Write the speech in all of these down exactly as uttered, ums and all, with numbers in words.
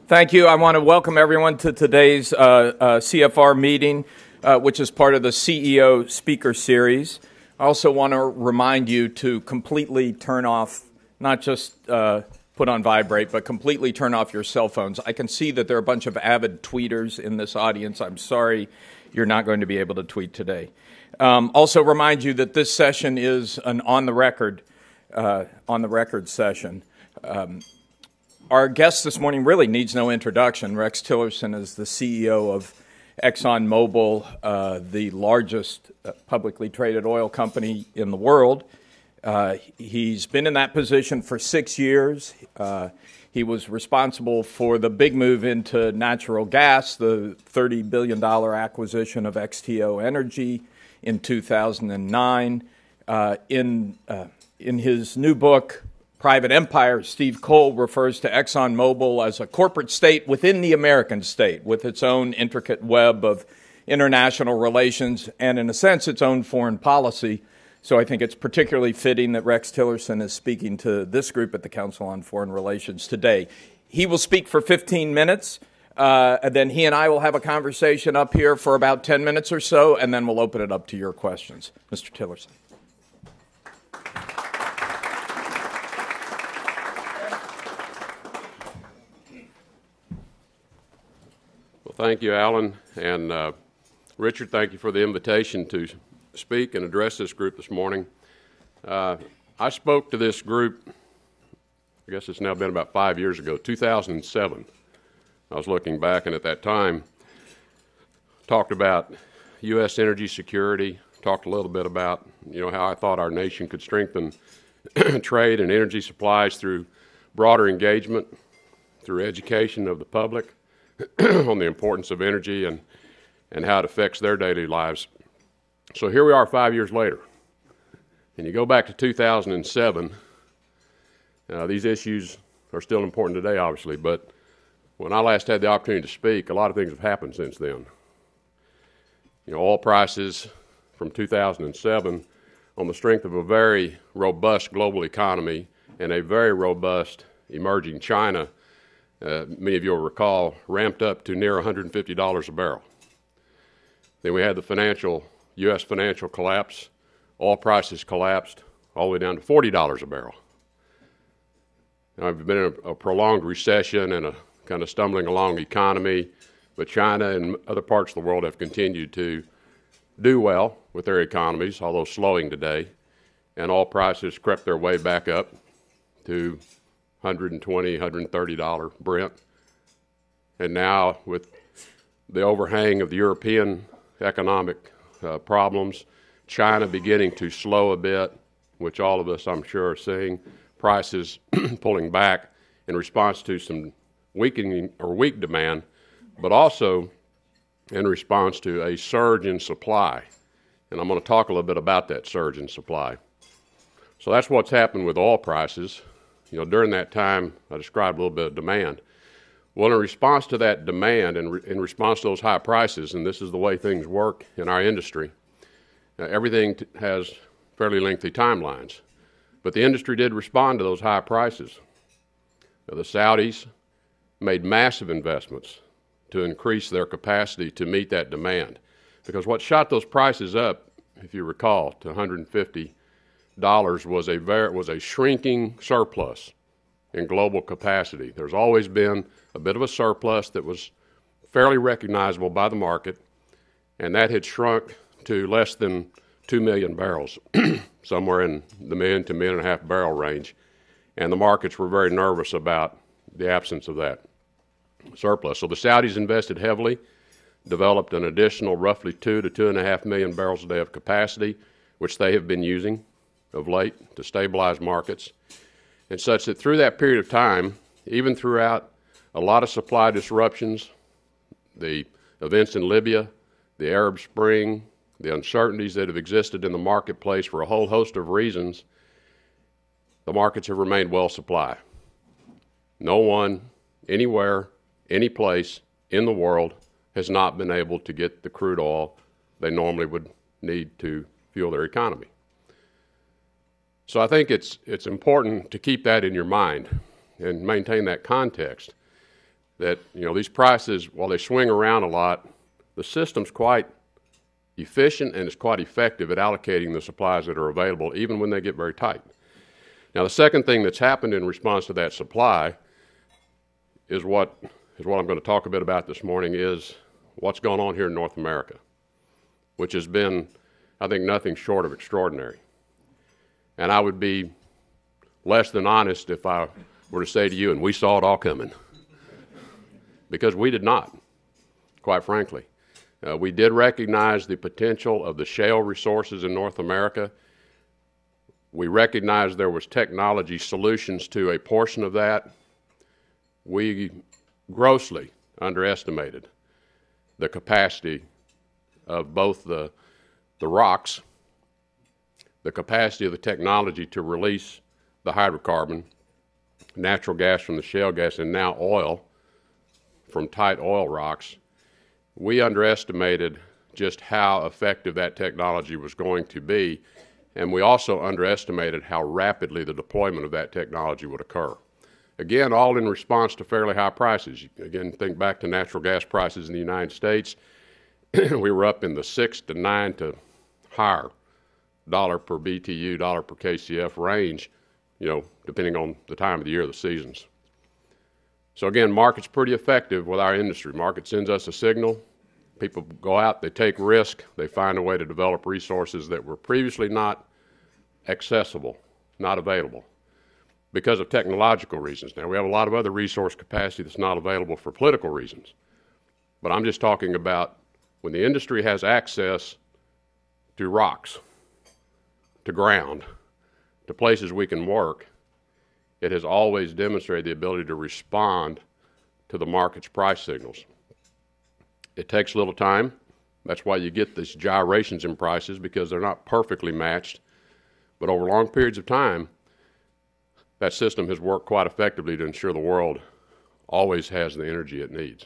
Thank you. I want to welcome everyone to today's uh, uh, C F R meeting, uh, which is part of the C E O Speaker Series. I also want to remind you to completely turn off, not just uh, put on vibrate, but completely turn off your cell phones. I can see that there are a bunch of avid tweeters in this audience. I'm sorry you're not going to be able to tweet today. Um, also remind you that this session is an on-the-record uh, on-the-record session. Um, Our guest this morning really needs no introduction. Rex Tillerson is the C E O of Exxon Mobil, uh, the largest uh, publicly traded oil company in the world. Uh, he's been in that position for six years. Uh, he was responsible for the big move into natural gas, the thirty billion dollars acquisition of X T O Energy in two thousand nine. Uh, in, uh, in his new book, Private Empire, Steve Cole refers to Exxon Mobil as a corporate state within the American state, with its own intricate web of international relations and, in a sense, its own foreign policy. So I think it's particularly fitting that Rex Tillerson is speaking to this group at the Council on Foreign Relations today. He will speak for fifteen minutes, uh, and then he and I will have a conversation up here for about ten minutes or so, and then we'll open it up to your questions. Mister Tillerson. Thank you, Alan. And uh, Richard, thank you for the invitation to speak and address this group this morning. Uh, I spoke to this group, I guess it's now been about five years ago, two thousand seven. I was looking back, and at that time, talked about U S energy security, talked a little bit about, you know, how I thought our nation could strengthen trade and energy supplies through broader engagement, through education of the public, on the importance of energy and, and how it affects their daily lives. So here we are five years later. And you go back to two thousand seven, uh, these issues are still important today, obviously, but when I last had the opportunity to speak, a lot of things have happened since then. You know, oil prices from two thousand seven, on the strength of a very robust global economy and a very robust emerging China, Uh, many of you will recall, ramped up to near one hundred fifty dollars a barrel. Then we had the financial, U S financial collapse. Oil prices collapsed all the way down to forty dollars a barrel. Now, we've been in a, a prolonged recession and a kind of stumbling along economy, but China and other parts of the world have continued to do well with their economies, although slowing today, and oil prices crept their way back up to one hundred twenty dollars, one hundred thirty dollars Brent. And now with the overhang of the European economic uh, problems, China beginning to slow a bit, which all of us I'm sure are seeing, prices pulling back in response to some weakening or weak demand, but also in response to a surge in supply. And I'm going to talk a little bit about that surge in supply. So that's what's happened with oil prices. You know, during that time, I described a little bit of demand. Well, in response to that demand and re in response to those high prices, and this is the way things work in our industry, uh, everything t has fairly lengthy timelines. But the industry did respond to those high prices. Now, the Saudis made massive investments to increase their capacity to meet that demand. Because what shot those prices up, if you recall, to one hundred fifty dollars was a very, was a shrinking surplus in global capacity. There's always been a bit of a surplus that was fairly recognizable by the market, and that had shrunk to less than two million barrels, somewhere in the million to million and a half barrel range, and the markets were very nervous about the absence of that surplus. So the Saudis invested heavily, developed an additional roughly two to two and a half million barrels a day of capacity, which they have been using of late to stabilize markets, and such that through that period of time, even throughout a lot of supply disruptions, the events in Libya, the Arab Spring, the uncertainties that have existed in the marketplace for a whole host of reasons, the markets have remained well supplied. No one, anywhere, any place in the world has not been able to get the crude oil they normally would need to fuel their economy. So I think it's, it's important to keep that in your mind and maintain that context. that, you know, these prices, while they swing around a lot, the system's quite efficient and it's quite effective at allocating the supplies that are available, even when they get very tight. Now, the second thing that's happened in response to that supply is what, is what I'm going to talk a bit about this morning, is what's going on here in North America, which has been, I think, nothing short of extraordinary. And I would be less than honest if I were to say to you, and we saw it all coming, because we did not, quite frankly. Uh, we did recognize the potential of the shale resources in North America. We recognized there was technology solutions to a portion of that. We grossly underestimated the capacity of both the, the rocks, the capacity of the technology to release the hydrocarbon, natural gas from the shale gas, and now oil from tight oil rocks. We underestimated just how effective that technology was going to be, and we also underestimated how rapidly the deployment of that technology would occur. Again, all in response to fairly high prices. Again, think back to natural gas prices in the United States. We were up in the six to nine to higher dollar per B T U, dollar per K C F range, you know, depending on the time of the year, the seasons. So again, market's pretty effective with our industry. Market sends us a signal. People go out, they take risk, they find a way to develop resources that were previously not accessible, not available, because of technological reasons. Now, we have a lot of other resource capacity that's not available for political reasons. But I'm just talking about when the industry has access to rocks, to ground, to places we can work, it has always demonstrated the ability to respond to the market's price signals. It takes a little time. That's why you get these gyrations in prices, because they're not perfectly matched. But over long periods of time, that system has worked quite effectively to ensure the world always has the energy it needs.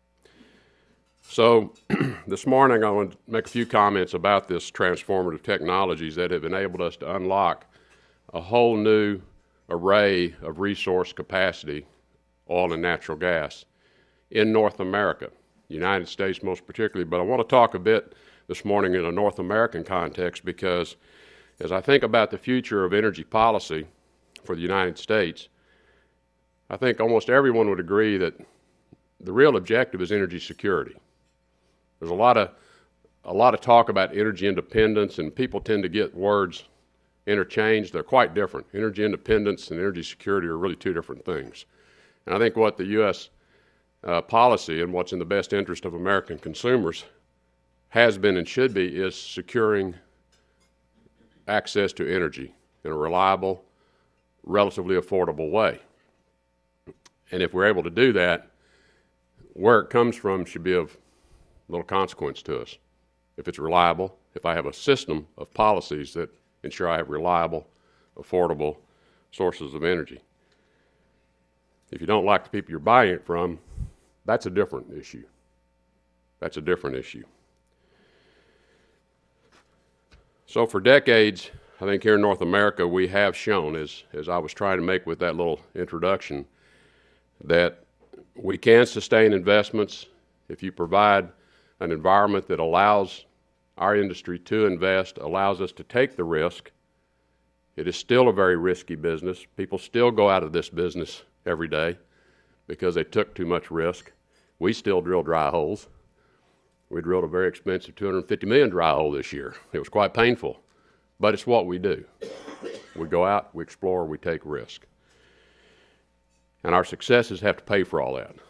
So this morning I want to make a few comments about this transformative technologies that have enabled us to unlock a whole new array of resource capacity, oil and natural gas, in North America, United States most particularly. But I want to talk a bit this morning in a North American context, because as I think about the future of energy policy for the United States, I think almost everyone would agree that the real objective is energy security. There's a lot of a lot of talk about energy independence, and people tend to get words interchanged. They're quite different. Energy independence and energy security are really two different things. And I think what the U S uh, policy and what's in the best interest of American consumers has been and should be is securing access to energy in a reliable, relatively affordable way. And if we're able to do that, where it comes from should be of little consequence to us. If it's reliable, if I have a system of policies that ensure I have reliable, affordable sources of energy. If you don't like the people you're buying it from, that's a different issue. That's a different issue. So for decades, I think here in North America, we have shown, as, as I was trying to make with that little introduction, that we can sustain investments if you provide an environment that allows our industry to invest, allows us to take the risk. It is still a very risky business. People still go out of this business every day because they took too much risk. We still drill dry holes. We drilled a very expensive two hundred fifty million dollars dry hole this year. It was quite painful, but it's what we do. We go out, we explore, we take risk. And our successes have to pay for all that.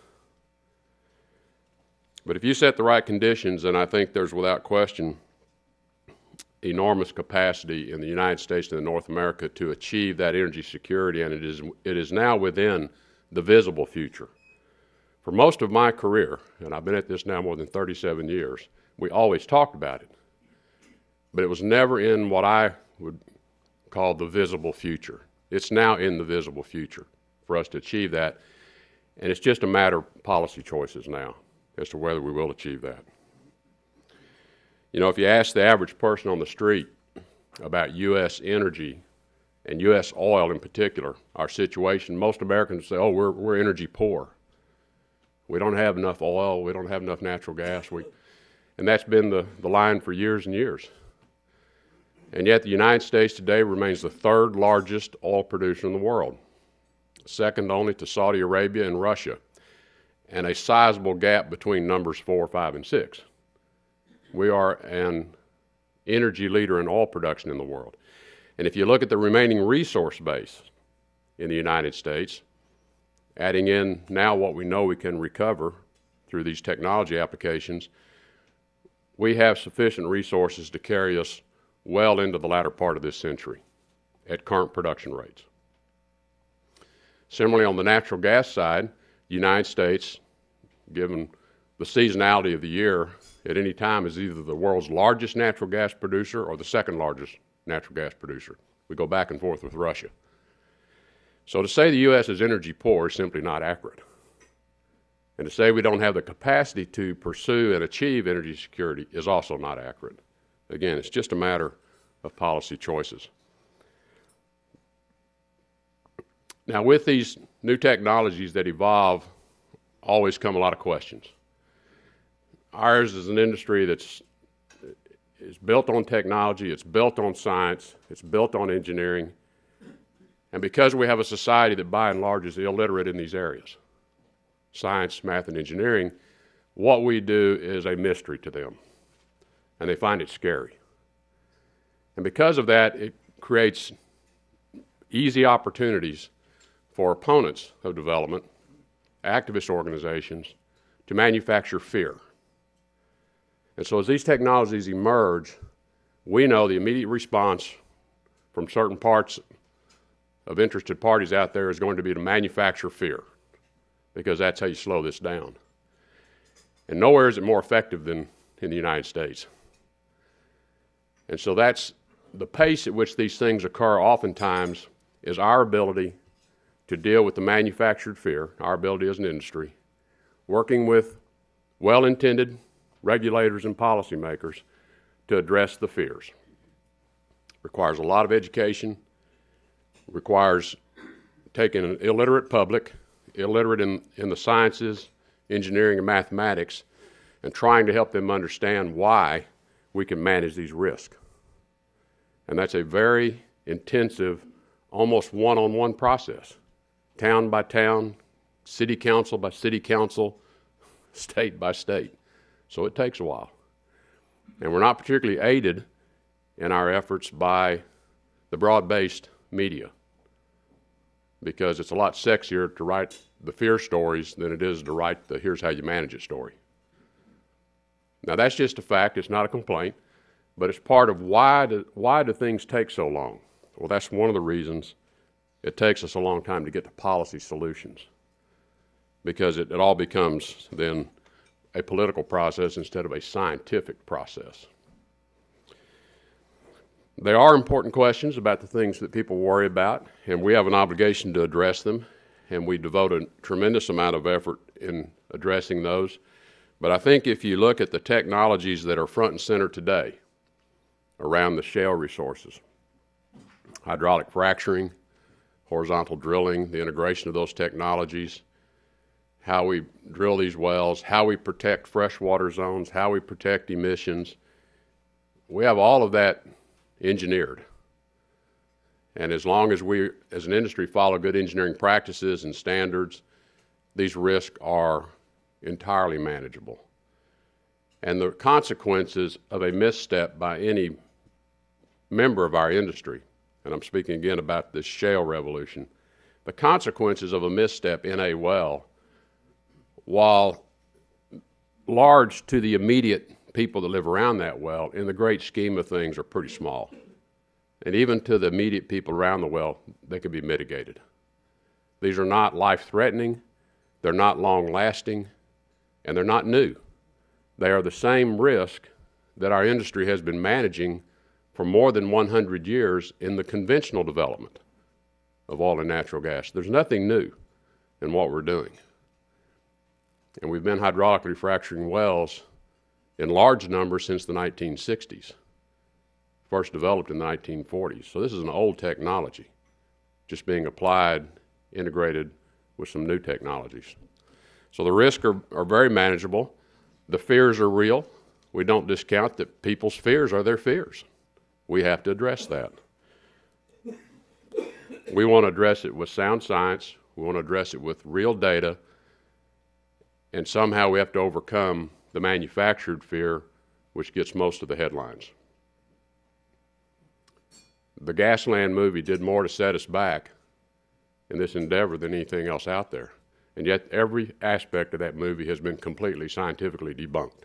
But if you set the right conditions, then I think there's without question enormous capacity in the United States and in North America to achieve that energy security, and it is, it is now within the visible future. For most of my career, and I've been at this now more than thirty-seven years, we always talked about it. But it was never in what I would call the visible future. It's now in the visible future for us to achieve that, and it's just a matter of policy choices now as to whether we will achieve that. You know, if you ask the average person on the street about U S energy and U S oil in particular, our situation, most Americans say, oh, we're, we're energy poor. We don't have enough oil. We don't have enough natural gas. We, and that's been the, the line for years and years. And yet the United States today remains the third largest oil producer in the world, second only to Saudi Arabia and Russia, and a sizable gap between numbers four, five, and six. We are an energy leader in oil production in the world. And if you look at the remaining resource base in the United States, adding in now what we know we can recover through these technology applications, we have sufficient resources to carry us well into the latter part of this century at current production rates. Similarly, on the natural gas side, the United States, given the seasonality of the year, at any time is either the world's largest natural gas producer or the second largest natural gas producer. We go back and forth with Russia. So to say the U S is energy poor is simply not accurate. And to say we don't have the capacity to pursue and achieve energy security is also not accurate. Again, it's just a matter of policy choices. Now, with these new technologies that evolve, always come a lot of questions. Ours is an industry that's is built on technology, it's built on science, it's built on engineering, and because we have a society that by and large is illiterate in these areas, science, math, and engineering, what we do is a mystery to them, and they find it scary. And because of that, it creates easy opportunities for opponents of development, activist organizations, to manufacture fear. And so as these technologies emerge, we know the immediate response from certain parts of interested parties out there is going to be to manufacture fear, because that's how you slow this down. And nowhere is it more effective than in the United States. And so that's the pace at which these things occur oftentimes is our ability to deal with the manufactured fear, our ability as an industry, working with well-intended regulators and policymakers to address the fears. Requires a lot of education, requires taking an illiterate public, illiterate in, in the sciences, engineering, and mathematics, and trying to help them understand why we can manage these risks. And that's a very intensive, almost one-on-one process, town by town, city council by city council, state by state. So it takes a while. And we're not particularly aided in our efforts by the broad-based media, because it's a lot sexier to write the fear stories than it is to write the here's how you manage it story. Now that's just a fact, it's not a complaint, but it's part of why do, why do things take so long? Well, that's one of the reasons it takes us a long time to get to policy solutions, because it, it all becomes then a political process instead of a scientific process. There are important questions about the things that people worry about, and we have an obligation to address them, and we devote a tremendous amount of effort in addressing those. But I think if you look at the technologies that are front and center today around the shale resources, hydraulic fracturing, horizontal drilling, the integration of those technologies, how we drill these wells, how we protect freshwater zones, how we protect emissions. We have all of that engineered. And as long as we, as an industry, follow good engineering practices and standards, these risks are entirely manageable. And the consequences of a misstep by any member of our industry, and I'm speaking again about this shale revolution, the consequences of a misstep in a well, while large to the immediate people that live around that well, in the great scheme of things are pretty small. And even to the immediate people around the well, they can be mitigated. These are not life-threatening, they're not long-lasting, and they're not new. They are the same risk that our industry has been managing for more than one hundred years in the conventional development of oil and natural gas. There's nothing new in what we're doing. And we've been hydraulically fracturing wells in large numbers since the nineteen sixties, first developed in the nineteen forties. So this is an old technology, just being applied, integrated with some new technologies. So the risks are, are very manageable. The fears are real. We don't discount that people's fears are their fears. We have to address that. We want to address it with sound science. We want to address it with real data. And somehow we have to overcome the manufactured fear, which gets most of the headlines. The Gasland movie did more to set us back in this endeavor than anything else out there. And yet every aspect of that movie has been completely scientifically debunked.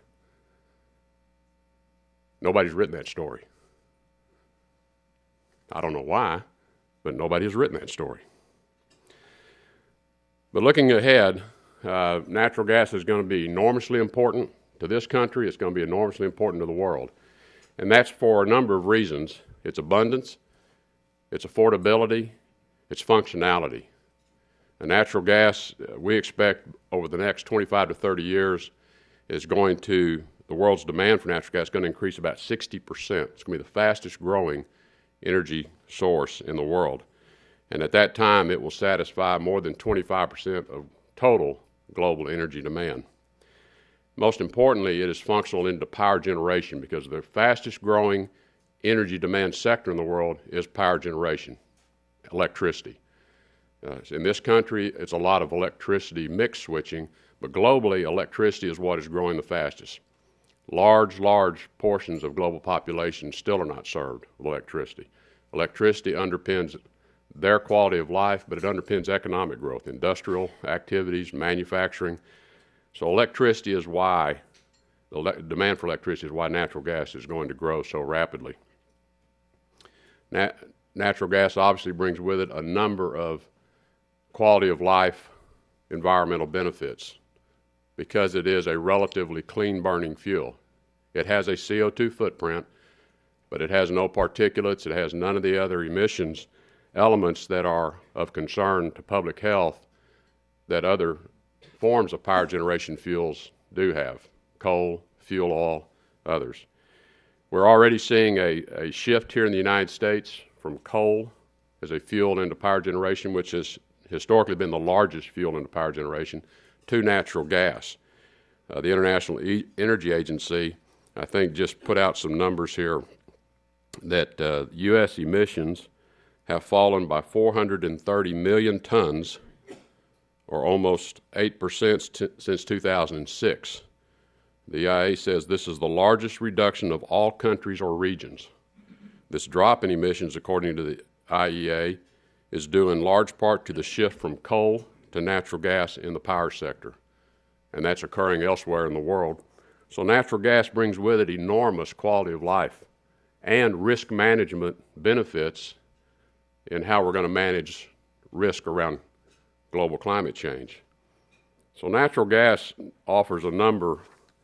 Nobody's written that story. I don't know why, but nobody has written that story. But looking ahead, uh, natural gas is going to be enormously important to this country. It's going to be enormously important to the world. And that's for a number of reasons. Its abundance, its affordability, its functionality. And natural gas, we expect over the next twenty-five to thirty years, is going to, the world's demand for natural gas is going to increase about sixty percent. It's going to be the fastest growing energy source in the world. And at that time, it will satisfy more than twenty-five percent of total global energy demand. Most importantly, it is functional into power generation because the fastest growing energy demand sector in the world is power generation, electricity. Uh, in this country, it's a lot of electricity mix switching, but globally, electricity is what is growing the fastest. Large, large portions of global population still are not served with electricity. Electricity underpins their quality of life, but it underpins economic growth, industrial activities, manufacturing. So electricity is why, the le- demand for electricity is why natural gas is going to grow so rapidly. Nat- natural gas obviously brings with it a number of quality of life, environmental benefits, because it is a relatively clean burning fuel. It has a C O two footprint, but it has no particulates, it has none of the other emissions elements that are of concern to public health that other forms of power generation fuels do have, coal, fuel oil, others. We're already seeing a, a shift here in the United States from coal as a fuel into power generation, which has historically been the largest fuel into power generation, to natural gas. Uh, the International e- Energy Agency, I think, just put out some numbers here that uh, U S emissions have fallen by four hundred thirty million tons, or almost eight percent t- since two thousand six. The E I A says this is the largest reduction of all countries or regions. This drop in emissions, according to the I E A, is due in large part to the shift from coal to natural gas in the power sector, and that's occurring elsewhere in the world. So natural gas brings with it enormous quality of life and risk management benefits in how we're going to manage risk around global climate change. So natural gas offers a number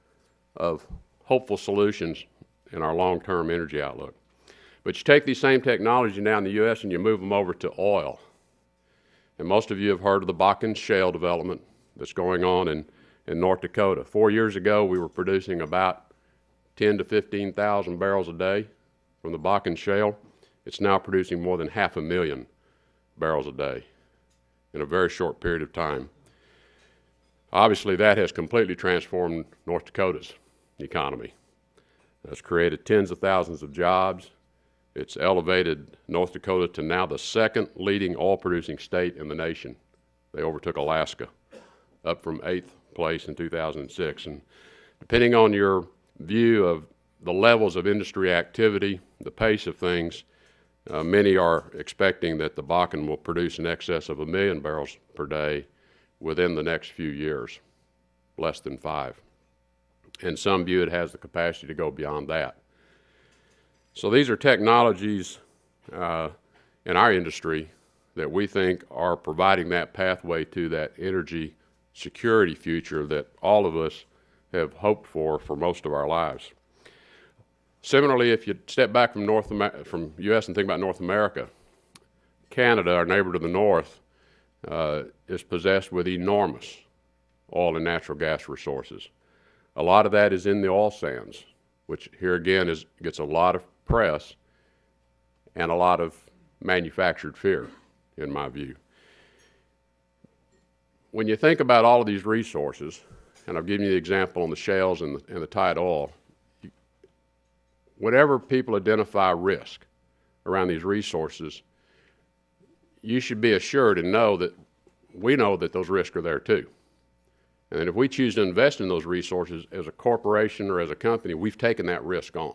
of hopeful solutions in our long-term energy outlook. But you take these same technology now in the U S and you move them over to oil. And most of you have heard of the Bakken shale development that's going on in, in North Dakota. Four years ago, we were producing about ten to fifteen thousand barrels a day from the Bakken shale. It's now producing more than half a million barrels a day in a very short period of time. Obviously, that has completely transformed North Dakota's economy. It's created tens of thousands of jobs. It's elevated North Dakota to now the second leading oil-producing state in the nation. They overtook Alaska, up from eighth place in two thousand six. And depending on your view of the levels of industry activity, the pace of things, uh, many are expecting that the Bakken will produce in excess of a million barrels per day within the next few years, less than five. And some view it has the capacity to go beyond that. So these are technologies uh, in our industry that we think are providing that pathway to that energy security future that all of us have hoped for for most of our lives. Similarly, if you step back from North Amer- from U S and think about North America, Canada, our neighbor to the north, uh, is possessed with enormous oil and natural gas resources. A lot of that is in the oil sands, which here again is gets a lot of press and a lot of manufactured fear, in my view. when you think about all of these resources, and I've given you the example on the shales and the, and the tight oil, you, whenever people identify risk around these resources, you should be assured and know that we know that those risks are there too. And if we choose to invest in those resources as a corporation or as a company, we've taken that risk on.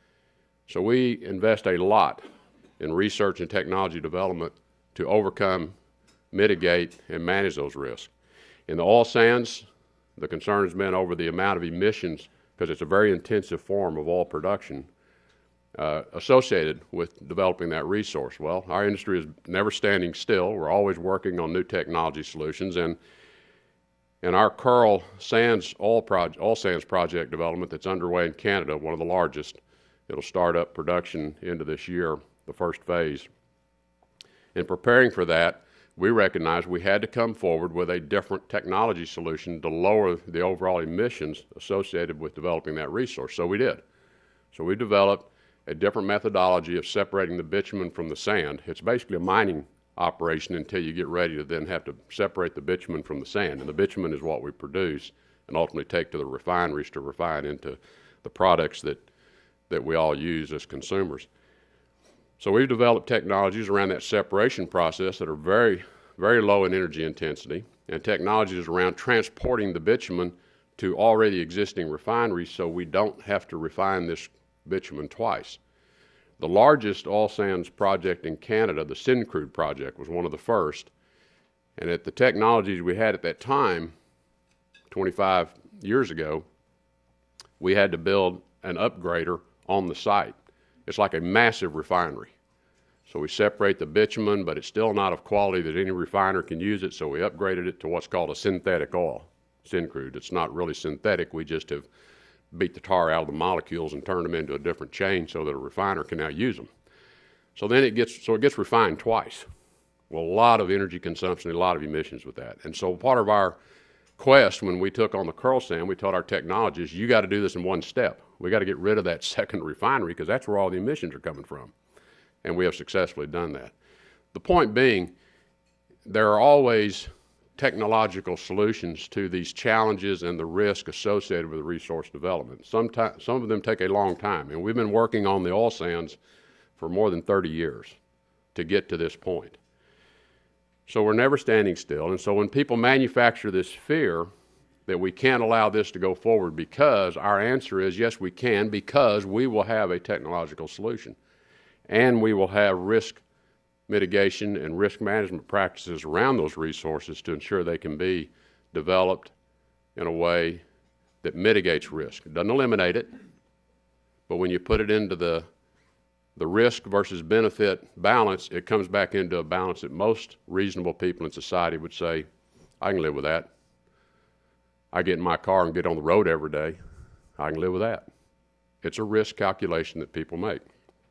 So we invest a lot in research and technology development to overcome, mitigate, and manage those risks. In the oil sands, the concern has been over the amount of emissions, because it's a very intensive form of oil production, uh, associated with developing that resource. Well, our industry is never standing still. We're always working on new technology solutions, and in our Kearl Sands oil, project, oil sands project development that's underway in Canada, one of the largest, it'll start up production into this year, the first phase. In preparing for that, we recognized we had to come forward with a different technology solution to lower the overall emissions associated with developing that resource. So we did. So we developed a different methodology of separating the bitumen from the sand. It's basically a mining operation until you get ready to then have to separate the bitumen from the sand. And the bitumen is what we produce and ultimately take to the refineries to refine into the products that, that we all use as consumers. So we've developed technologies around that separation process that are very, very low in energy intensity, and technologies around transporting the bitumen to already existing refineries so we don't have to refine this bitumen twice. The largest oil sands project in Canada, the Syncrude project, was one of the first, and at the technologies we had at that time, twenty-five years ago, we had to build an upgrader on the site. It's like a massive refinery. So we separate the bitumen, but it's still not of quality that any refiner can use it, so we upgraded it to what's called a synthetic oil, Syncrude. It's not really synthetic, we just have beat the tar out of the molecules and turned them into a different chain so that a refiner can now use them. So then it gets, so it gets refined twice. Well, a lot of energy consumption, a lot of emissions with that. And so part of our quest when we took on the Kearl sand, we told our technologists, you got to do this in one step. We got to get rid of that second refinery because that's where all the emissions are coming from. And we have successfully done that. The point being, there are always technological solutions to these challenges and the risk associated with resource development. Sometimes, some of them take a long time, and we've been working on the oil sands for more than thirty years to get to this point. So we're never standing still, and so when people manufacture this fear that we can't allow this to go forward because our answer is yes, we can, because we will have a technological solution, and we will have risk mitigation and risk management practices around those resources to ensure they can be developed in a way that mitigates risk. It doesn't eliminate it, but when you put it into the, the risk versus benefit balance, it comes back into a balance that most reasonable people in society would say, I can live with that. I get in my car and get on the road every day. I can live with that. It's a risk calculation that people make.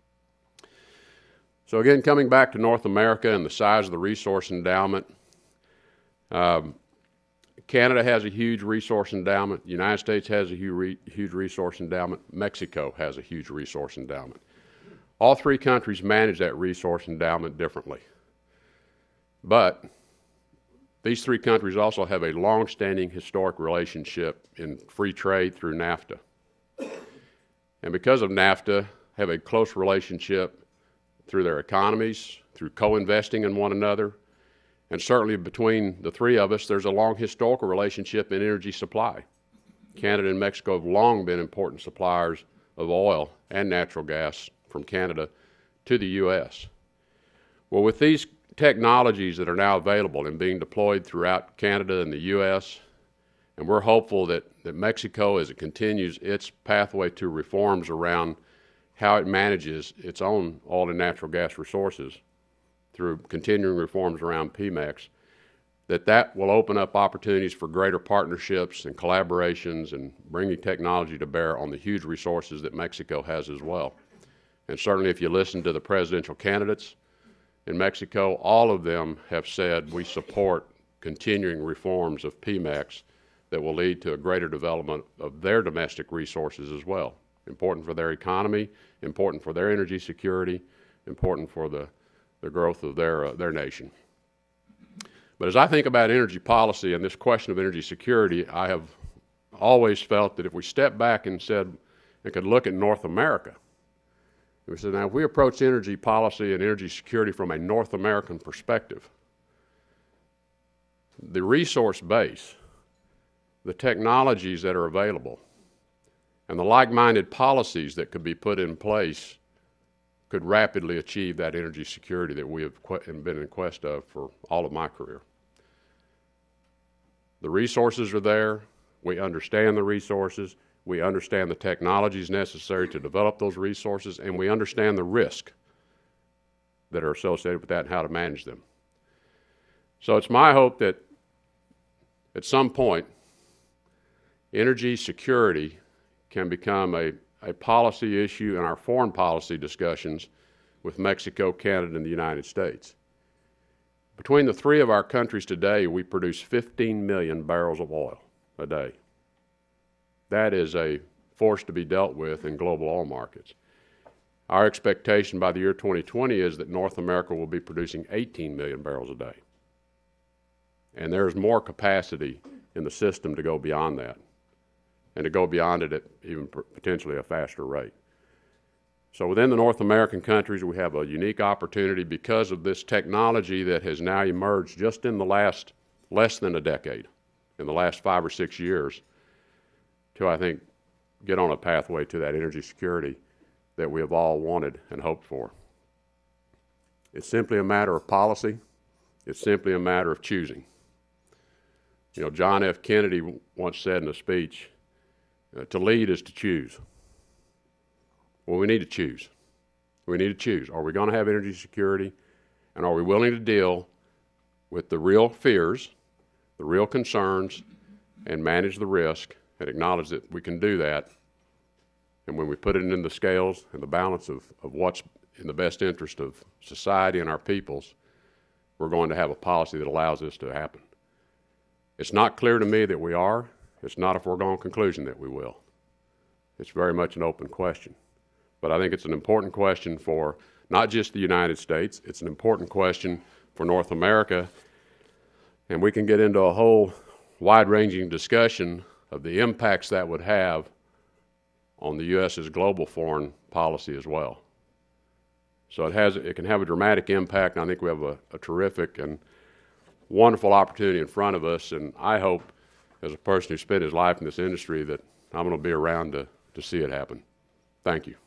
So again, coming back to North America and the size of the resource endowment, um, Canada has a huge resource endowment. The United States has a huge, huge resource endowment. Mexico has a huge resource endowment. All three countries manage that resource endowment differently. But these three countries also have a long-standing historic relationship in free trade through NAFTA. And because of NAFTA, have a close relationship through their economies, through co-investing in one another, and certainly between the three of us, there's a long historical relationship in energy supply. Canada and Mexico have long been important suppliers of oil and natural gas from Canada to the U S. Well, with these technologies that are now available and being deployed throughout Canada and the U S, and we're hopeful that, that Mexico, as it continues its pathway to reforms around how it manages its own oil and natural gas resources through continuing reforms around P MEX, that that will open up opportunities for greater partnerships and collaborations and bringing technology to bear on the huge resources that Mexico has as well. And certainly if you listen to the presidential candidates in Mexico, all of them have said we support continuing reforms of P MEX that will lead to a greater development of their domestic resources as well. Important for their economy, important for their energy security, important for the, the growth of their, uh, their nation. But as I think about energy policy and this question of energy security, I have always felt that if we step back and said, and could look at North America, we said, now if we approach energy policy and energy security from a North American perspective, the resource base, the technologies that are available, and the like-minded policies that could be put in place could rapidly achieve that energy security that we have been in quest of for all of my career. The resources are there. We understand the resources. We understand the technologies necessary to develop those resources, and we understand the risk that are associated with that and how to manage them. So it's my hope that at some point, energy security can become a, a policy issue in our foreign policy discussions with Mexico, Canada, and the United States. Between the three of our countries today, we produce fifteen million barrels of oil a day. That is a force to be dealt with in global oil markets. Our expectation by the year twenty twenty is that North America will be producing eighteen million barrels a day. And there's more capacity in the system to go beyond that, and to go beyond it at even potentially a faster rate. So within the North American countries, we have a unique opportunity because of this technology that has now emerged just in the last less than a decade, in the last five or six years, to, I think, get on a pathway to that energy security that we have all wanted and hoped for. It's simply a matter of policy. It's simply a matter of choosing. You know, John F. Kennedy once said in a speech, uh, to lead is to choose. Well, we need to choose. We need to choose. Are we going to have energy security, and are we willing to deal with the real fears, the real concerns, and manage the risk and acknowledge that we can do that? And when we put it in the scales and the balance of, of what's in the best interest of society and our peoples, we're going to have a policy that allows this to happen. It's not clear to me that we are. It's not a foregone conclusion that we will. It's very much an open question. But I think it's an important question for not just the United States. It's an important question for North America. And we can get into a whole wide-ranging discussion of the impacts that would have on the U S's global foreign policy as well. So it has, it can have a dramatic impact, and I think we have a, a terrific and wonderful opportunity in front of us, and I hope, as a person who spent his life in this industry, that I'm going to be around to, to see it happen. Thank you.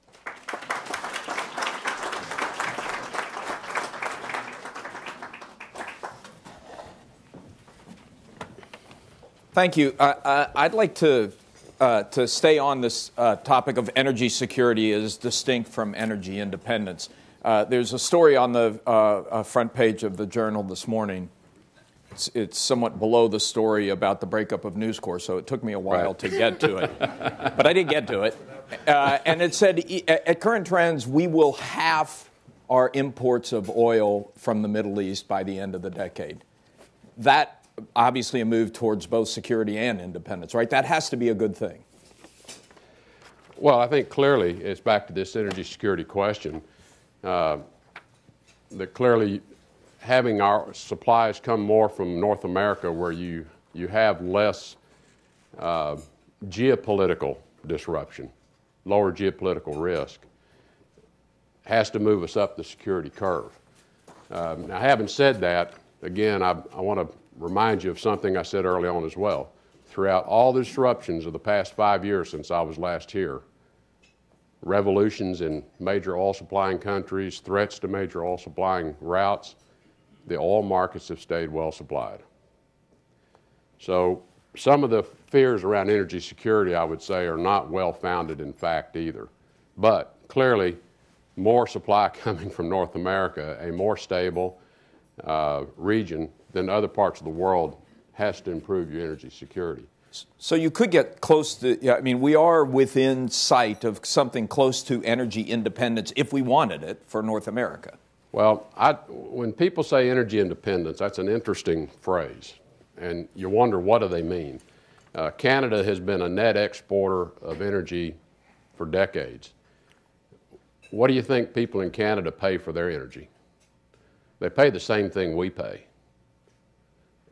Thank you. Uh, uh, I'd like to uh, to stay on this uh, topic of energy security as distinct from energy independence. Uh, there's a story on the uh, uh, front page of the Journal this morning. It's, it's somewhat below the story about the breakup of News Corps, so it took me a while right. to get to it. But I did get to it. Uh, and it said, at current trends, we will halve our imports of oil from the Middle East by the end of the decade. That obviously a move towards both security and independence, right? That has to be a good thing. Well, I think clearly it's back to this energy security question. Uh, that clearly having our supplies come more from North America, where you, you have less uh, geopolitical disruption, lower geopolitical risk, has to move us up the security curve. Um, now, having said that, again, I, I want to remind you of something I said early on as well. Throughout all the disruptions of the past five years since I was last here, revolutions in major oil supplying countries, threats to major oil supplying routes, the oil markets have stayed well supplied. So some of the fears around energy security, I would say, are not well founded in fact either. But clearly, more supply coming from North America, a more stable uh, region than other parts of the world, has to improve your energy security. So you could get close to, yeah, I mean, we are within sight of something close to energy independence if we wanted it for North America. Well, I, when people say energy independence, that's an interesting phrase, and you wonder what do they mean. Uh, Canada has been a net exporter of energy for decades. What do you think people in Canada pay for their energy? They pay the same thing we pay.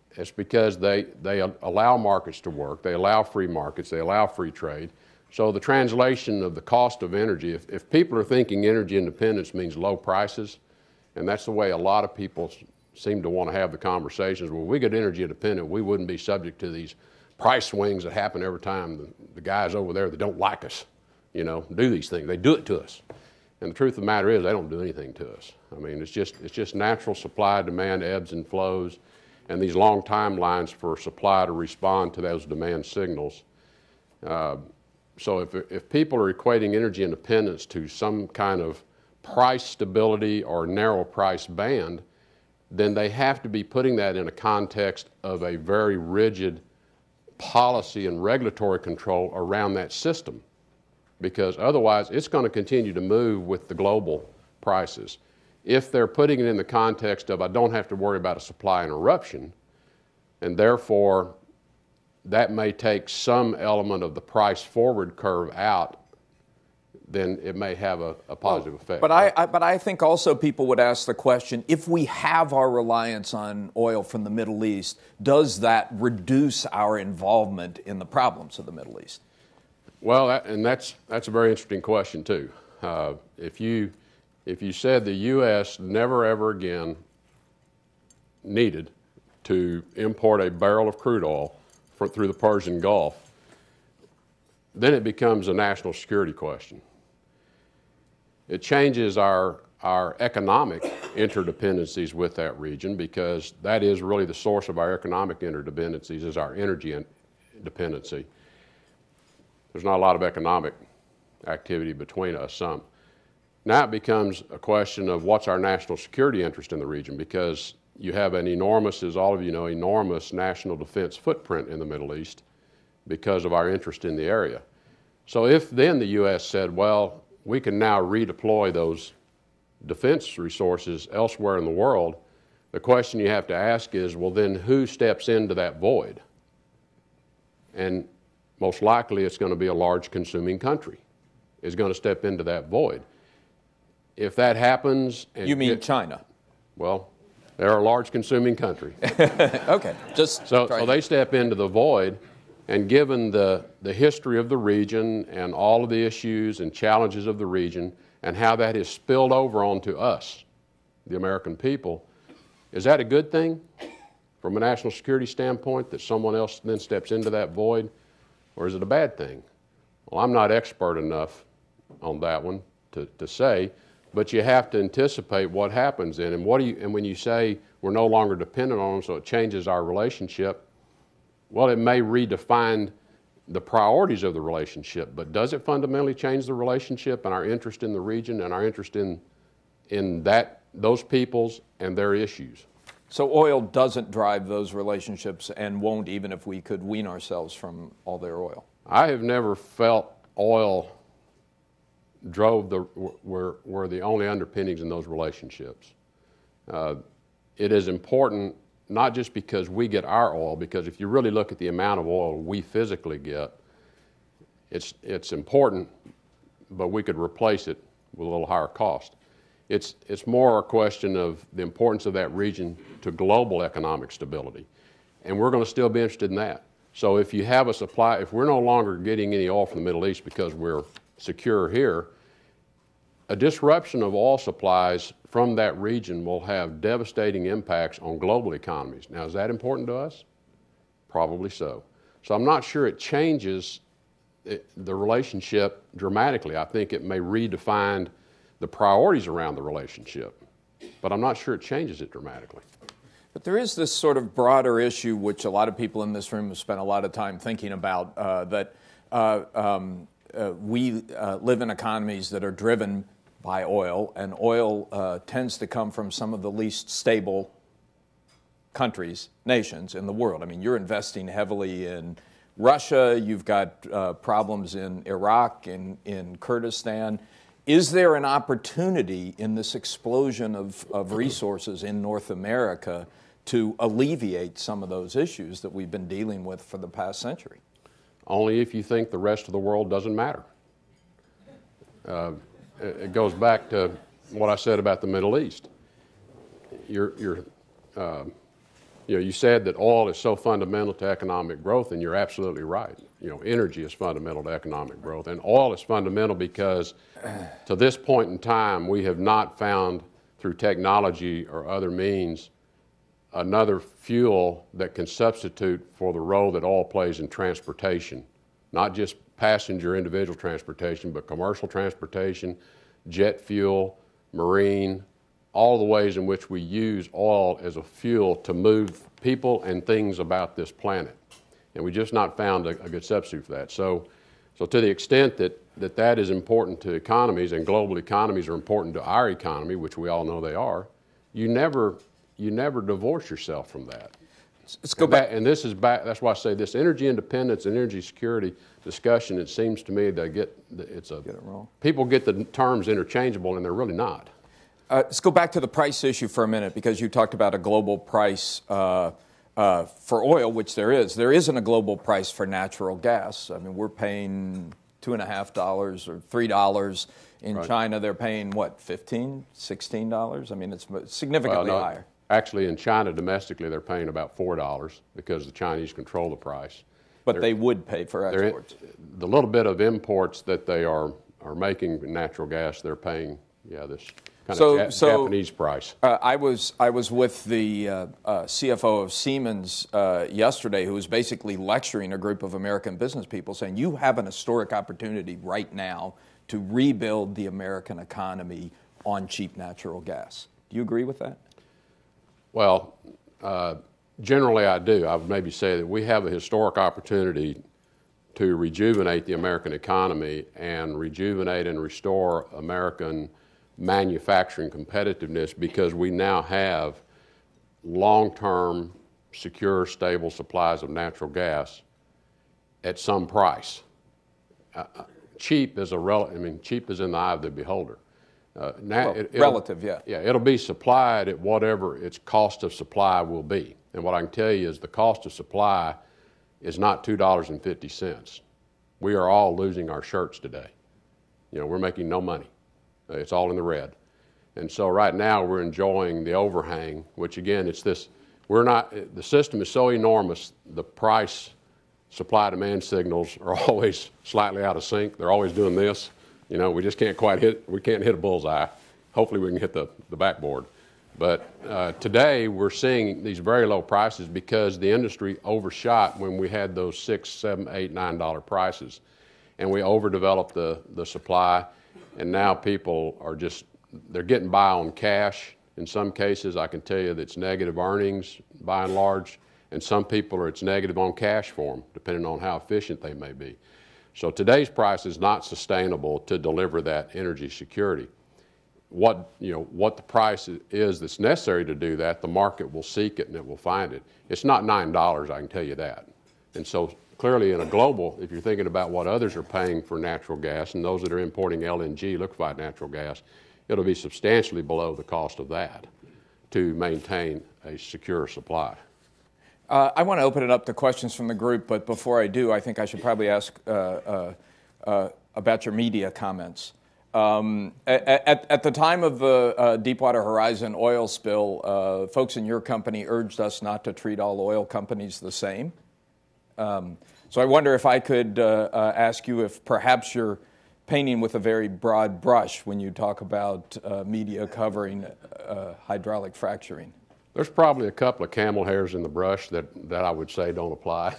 It's because they, they allow markets to work, they allow free markets, they allow free trade. So the translation of the cost of energy, if, if people are thinking energy independence means low prices, and that's the way a lot of people seem to want to have the conversations, well, we get energy independent, we wouldn't be subject to these price swings that happen every time the, the guys over there that don't like us, you know, do these things. They do it to us. And the truth of the matter is they don't do anything to us. I mean, it's just, it's just natural supply, demand, ebbs and flows, and these long timelines for supply to respond to those demand signals. Uh, so if, if people are equating energy independence to some kind of price stability or narrow price band, then they have to be putting that in a context of a very rigid policy and regulatory control around that system, because otherwise it's going to continue to move with the global prices. If they're putting it in the context of I don't have to worry about a supply interruption, and therefore that may take some element of the price forward curve out, then it may have a, a positive well, effect. But I, I, but I think also people would ask the question, if we have our reliance on oil from the Middle East, does that reduce our involvement in the problems of the Middle East? Well, that, and that's, that's a very interesting question, too. Uh, if you, if you said the U S never, ever again needed to import a barrel of crude oil for, through the Persian Gulf, then it becomes a national security question. It changes our, our economic interdependencies with that region, because that is really the source of our economic interdependencies, is our energy dependency. There's not a lot of economic activity between us, some. Now it becomes a question of what's our national security interest in the region, because you have an enormous, as all of you know, enormous national defense footprint in the Middle East because of our interest in the area. So if then the U S said, well, we can now redeploy those defense resources elsewhere in the world, the question you have to ask is, well, then who steps into that void? And most likely it's going to be a large consuming country is going to step into that void. If that happens... And you mean it, China? Well, they're a large consuming country. Okay, just... So, so they step into the void, and given the, the history of the region and all of the issues and challenges of the region and how that has spilled over onto us, the American people, is that a good thing from a national security standpoint, that someone else then steps into that void, or is it a bad thing? Well, I'm not expert enough on that one to, to say, but you have to anticipate what happens then. And what do you, and when you say we're no longer dependent on them, so it changes our relationship, well, it may redefine the priorities of the relationship, but does it fundamentally change the relationship and our interest in the region and our interest in, in that, those peoples and their issues? So oil doesn't drive those relationships and won't, even if we could wean ourselves from all their oil? I have never felt oil drove the, were, were the only underpinnings in those relationships. Uh, it is important not just because we get our oil, because if you really look at the amount of oil we physically get, it's, it's important, but we could replace it with a little higher cost. It's, it's more a question of the importance of that region to global economic stability, and we're going to still be interested in that. So if you have a supply, if we're no longer getting any oil from the Middle East because we're secure here, a disruption of oil supplies from that region will have devastating impacts on global economies. Now, is that important to us? Probably so. So I'm not sure it changes it, the relationship dramatically. I think it may redefine the priorities around the relationship, but I'm not sure it changes it dramatically. But there is this sort of broader issue, which a lot of people in this room have spent a lot of time thinking about, uh, that uh, um, uh, we uh, live in economies that are driven by oil, and oil uh, tends to come from some of the least stable countries, nations in the world. I mean, you're investing heavily in Russia, you've got uh, problems in Iraq, in, in Kurdistan. Is there an opportunity in this explosion of, of resources in North America to alleviate some of those issues that we've been dealing with for the past century? Only if you think the rest of the world doesn't matter. Uh, it goes back to what I said about the Middle East. You're, you're, uh, you know, you said that oil is so fundamental to economic growth, and you're absolutely right. You know, energy is fundamental to economic growth, and oil is fundamental because to this point in time, we have not found through technology or other means another fuel that can substitute for the role that oil plays in transportation, not just passenger individual transportation, but commercial transportation, jet fuel, marine, all the ways in which we use oil as a fuel to move people and things about this planet. And we just not found a, a good substitute for that. So, so to the extent that, that that is important to economies, and global economies are important to our economy, which we all know they are, you never, you never divorce yourself from that. Let's go and back. That, and this is back, that's why I say this energy independence and energy security discussion, it seems to me to get, it's a, Get it wrong. people get the terms interchangeable and they're really not. Uh, let's go back to the price issue for a minute, because you talked about a global price uh, uh, for oil, which there is. There isn't a global price for natural gas. I mean, we're paying two and a half dollars or three dollars. In Right. China, they're paying, what, fifteen, sixteen dollars? I mean, it's significantly Well, no, higher. Actually, in China, domestically, they're paying about four dollars because the Chinese control the price. But They're, they would pay for they're exports. in, the little bit of imports that they are, are making natural gas, they're paying, yeah, this kind So- of ja- so- Japanese price. Uh, I was I was with the uh, uh, C F O of Siemens uh, yesterday, who was basically lecturing a group of American business people, saying you have an historic opportunity right now to rebuild the American economy on cheap natural gas. Do you agree with that? Well, uh, generally I do. I would maybe say that we have a historic opportunity to rejuvenate the American economy and rejuvenate and restore American manufacturing competitiveness, because we now have long-term, secure, stable supplies of natural gas at some price. Uh, cheap is a rel- I mean, cheap is in the eye of the beholder. Uh, na- Well, it, it'll- relative, yeah. Yeah, it'll be supplied at whatever its cost of supply will be. And what I can tell you is the cost of supply is not two dollars and fifty cents. We are all losing our shirts today. You know, we're making no money. Uh, It's all in the red. And so right now we're enjoying the overhang, which again, it's this, we're not, the system is so enormous, the price supply-demand signals are always slightly out of sync. They're always doing this. You know, we just can't quite hit, we can't hit a bullseye. Hopefully we can hit the, the backboard. But uh, today we're seeing these very low prices because the industry overshot when we had those six, seven, eight, nine dollar prices. And we overdeveloped the, the supply, and now people are just, they're getting by on cash. In some cases, I can tell you that it's negative earnings by and large, and some people are, it's negative on cash for them, depending on how efficient they may be. So today's price is not sustainable to deliver that energy security. What, you know, what the price is that's necessary to do that, the market will seek it and it will find it. It's not nine dollars, I can tell you that. And so clearly in a global, if you're thinking about what others are paying for natural gas and those that are importing L N G, liquefied natural gas, it'll be substantially below the cost of that to maintain a secure supply. Uh, I want to open it up to questions from the group, but before I do, I think I should probably ask uh, uh, uh, about your media comments. Um, at, at the time of the uh, Deepwater Horizon oil spill, uh, folks in your company urged us not to treat all oil companies the same. Um, so I wonder if I could uh, uh, ask you if perhaps you're painting with a very broad brush when you talk about uh, media covering uh, hydraulic fracturing. There's probably a couple of camel hairs in the brush that, that I would say don't apply.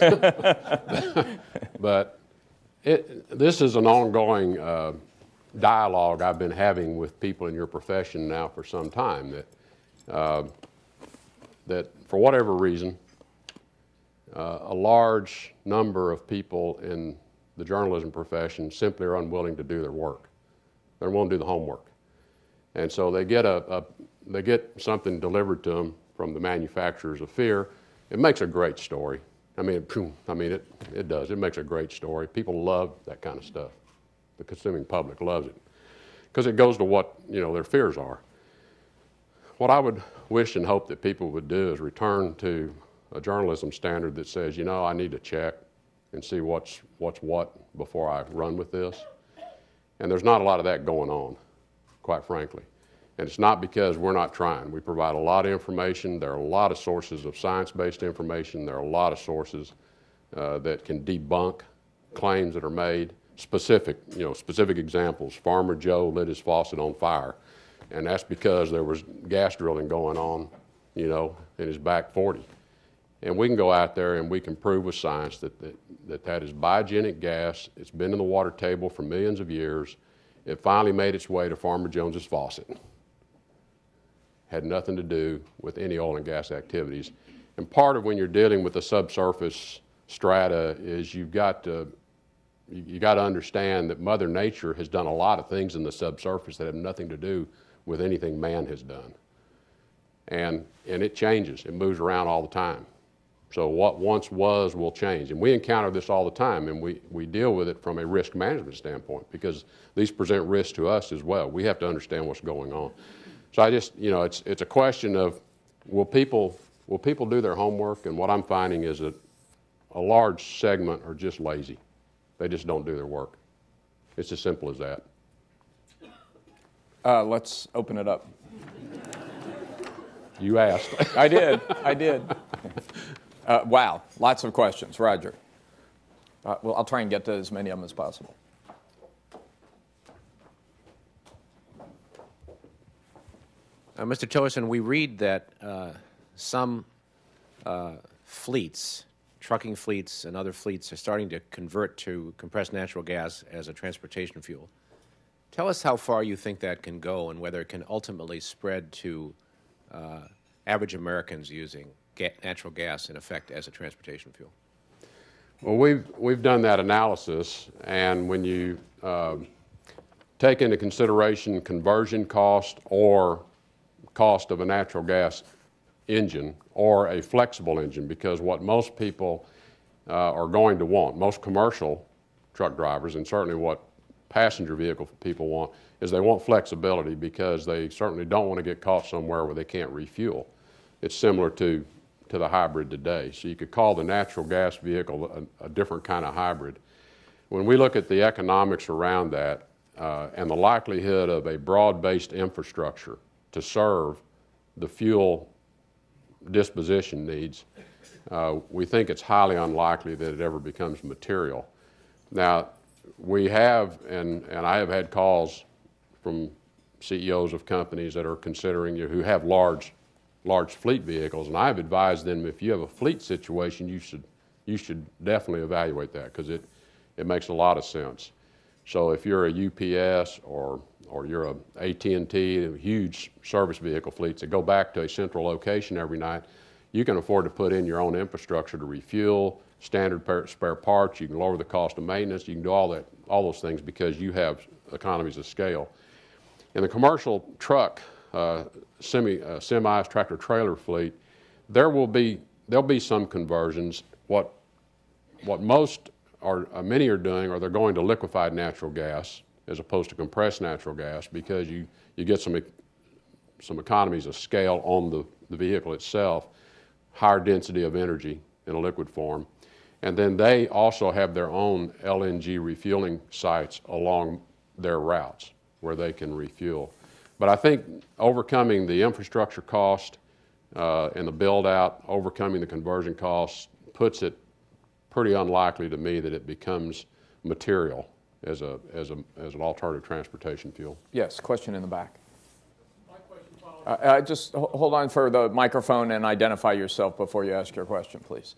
But it, this is an ongoing uh, dialogue I've been having with people in your profession now for some time, that, uh, that for whatever reason, uh, a large number of people in the journalism profession simply are unwilling to do their work. They're unwilling to do the homework. And so they get, a, a, they get something delivered to them from the manufacturers of fear. It makes a great story. I mean, I mean it, it does. It makes a great story. People love that kind of stuff. The consuming public loves it because it goes to what, you know, their fears are. What I would wish and hope that people would do is return to a journalism standard that says, you know, I need to check and see what's what's what before I run with this. And there's not a lot of that going on, quite frankly. And it's not because we're not trying. We provide a lot of information. There are a lot of sources of science-based information. There are a lot of sources uh, that can debunk claims that are made. Specific, you know, specific examples. Farmer Joe lit his faucet on fire, and that's because there was gas drilling going on, you know, in his back forty. And we can go out there and we can prove with science that that, that, that is biogenic gas. It's been in the water table for millions of years. It finally made its way to Farmer Jones's faucet. Had nothing to do with any oil and gas activities. And part of when you're dealing with the subsurface strata is you've got to, you, you got to understand that Mother Nature has done a lot of things in the subsurface that have nothing to do with anything man has done. And, and it changes. It moves around all the time. So what once was will change. And we encounter this all the time, and we, we deal with it from a risk management standpoint because these present risks to us as well. We have to understand what's going on. So I just, you know, it's, it's a question of will people, will people do their homework? And what I'm finding is that a large segment are just lazy. They just don't do their work. It's as simple as that. Uh, let's open it up. You asked. I did. I did. Uh, wow, lots of questions. Roger. Uh, well, I'll try and get to as many of them as possible. Uh, Mister Tillerson, we read that uh, some uh, fleets, trucking fleets and other fleets, are starting to convert to compressed natural gas as a transportation fuel. Tell us how far you think that can go and whether it can ultimately spread to uh, average Americans using ga- natural gas, in effect, as a transportation fuel. Well, we've, we've done that analysis, and when you uh, take into consideration conversion cost or cost of a natural gas engine or a flexible engine, because what most people uh, are going to want, most commercial truck drivers, and certainly what passenger vehicle people want, is they want flexibility because they certainly don't want to get caught somewhere where they can't refuel. It's similar to, to the hybrid today. So you could call the natural gas vehicle a, a different kind of hybrid. When we look at the economics around that uh, and the likelihood of a broad-based infrastructure to serve the fuel disposition needs, uh, we think it's highly unlikely that it ever becomes material. Now, we have, and, and I have had calls from C E Os of companies that are considering, you know, who have large, large fleet vehicles, and I've advised them if you have a fleet situation, you should, you should definitely evaluate that because it, it makes a lot of sense. So if you're a U P S or or you're a A T and T, huge service vehicle fleets that go back to a central location every night, you can afford to put in your own infrastructure to refuel, standard spare parts, you can lower the cost of maintenance, you can do all that, all those things because you have economies of scale. In the commercial truck, uh, semi, uh, semis, tractor trailer fleet, there will be, there'll be some conversions. What, what most are, uh, many are doing are they're going to liquefied natural gas as opposed to compressed natural gas because you, you get some, some economies of scale on the, the vehicle itself, higher density of energy in a liquid form. And then they also have their own L N G refueling sites along their routes where they can refuel. But I think overcoming the infrastructure cost uh, and the build out, overcoming the conversion costs, puts it pretty unlikely to me that it becomes material as a as a as an alternative transportation fuel. Yes, question in the back. My question follows. Uh, uh, just hold on for the microphone and identify yourself before you ask your question, please.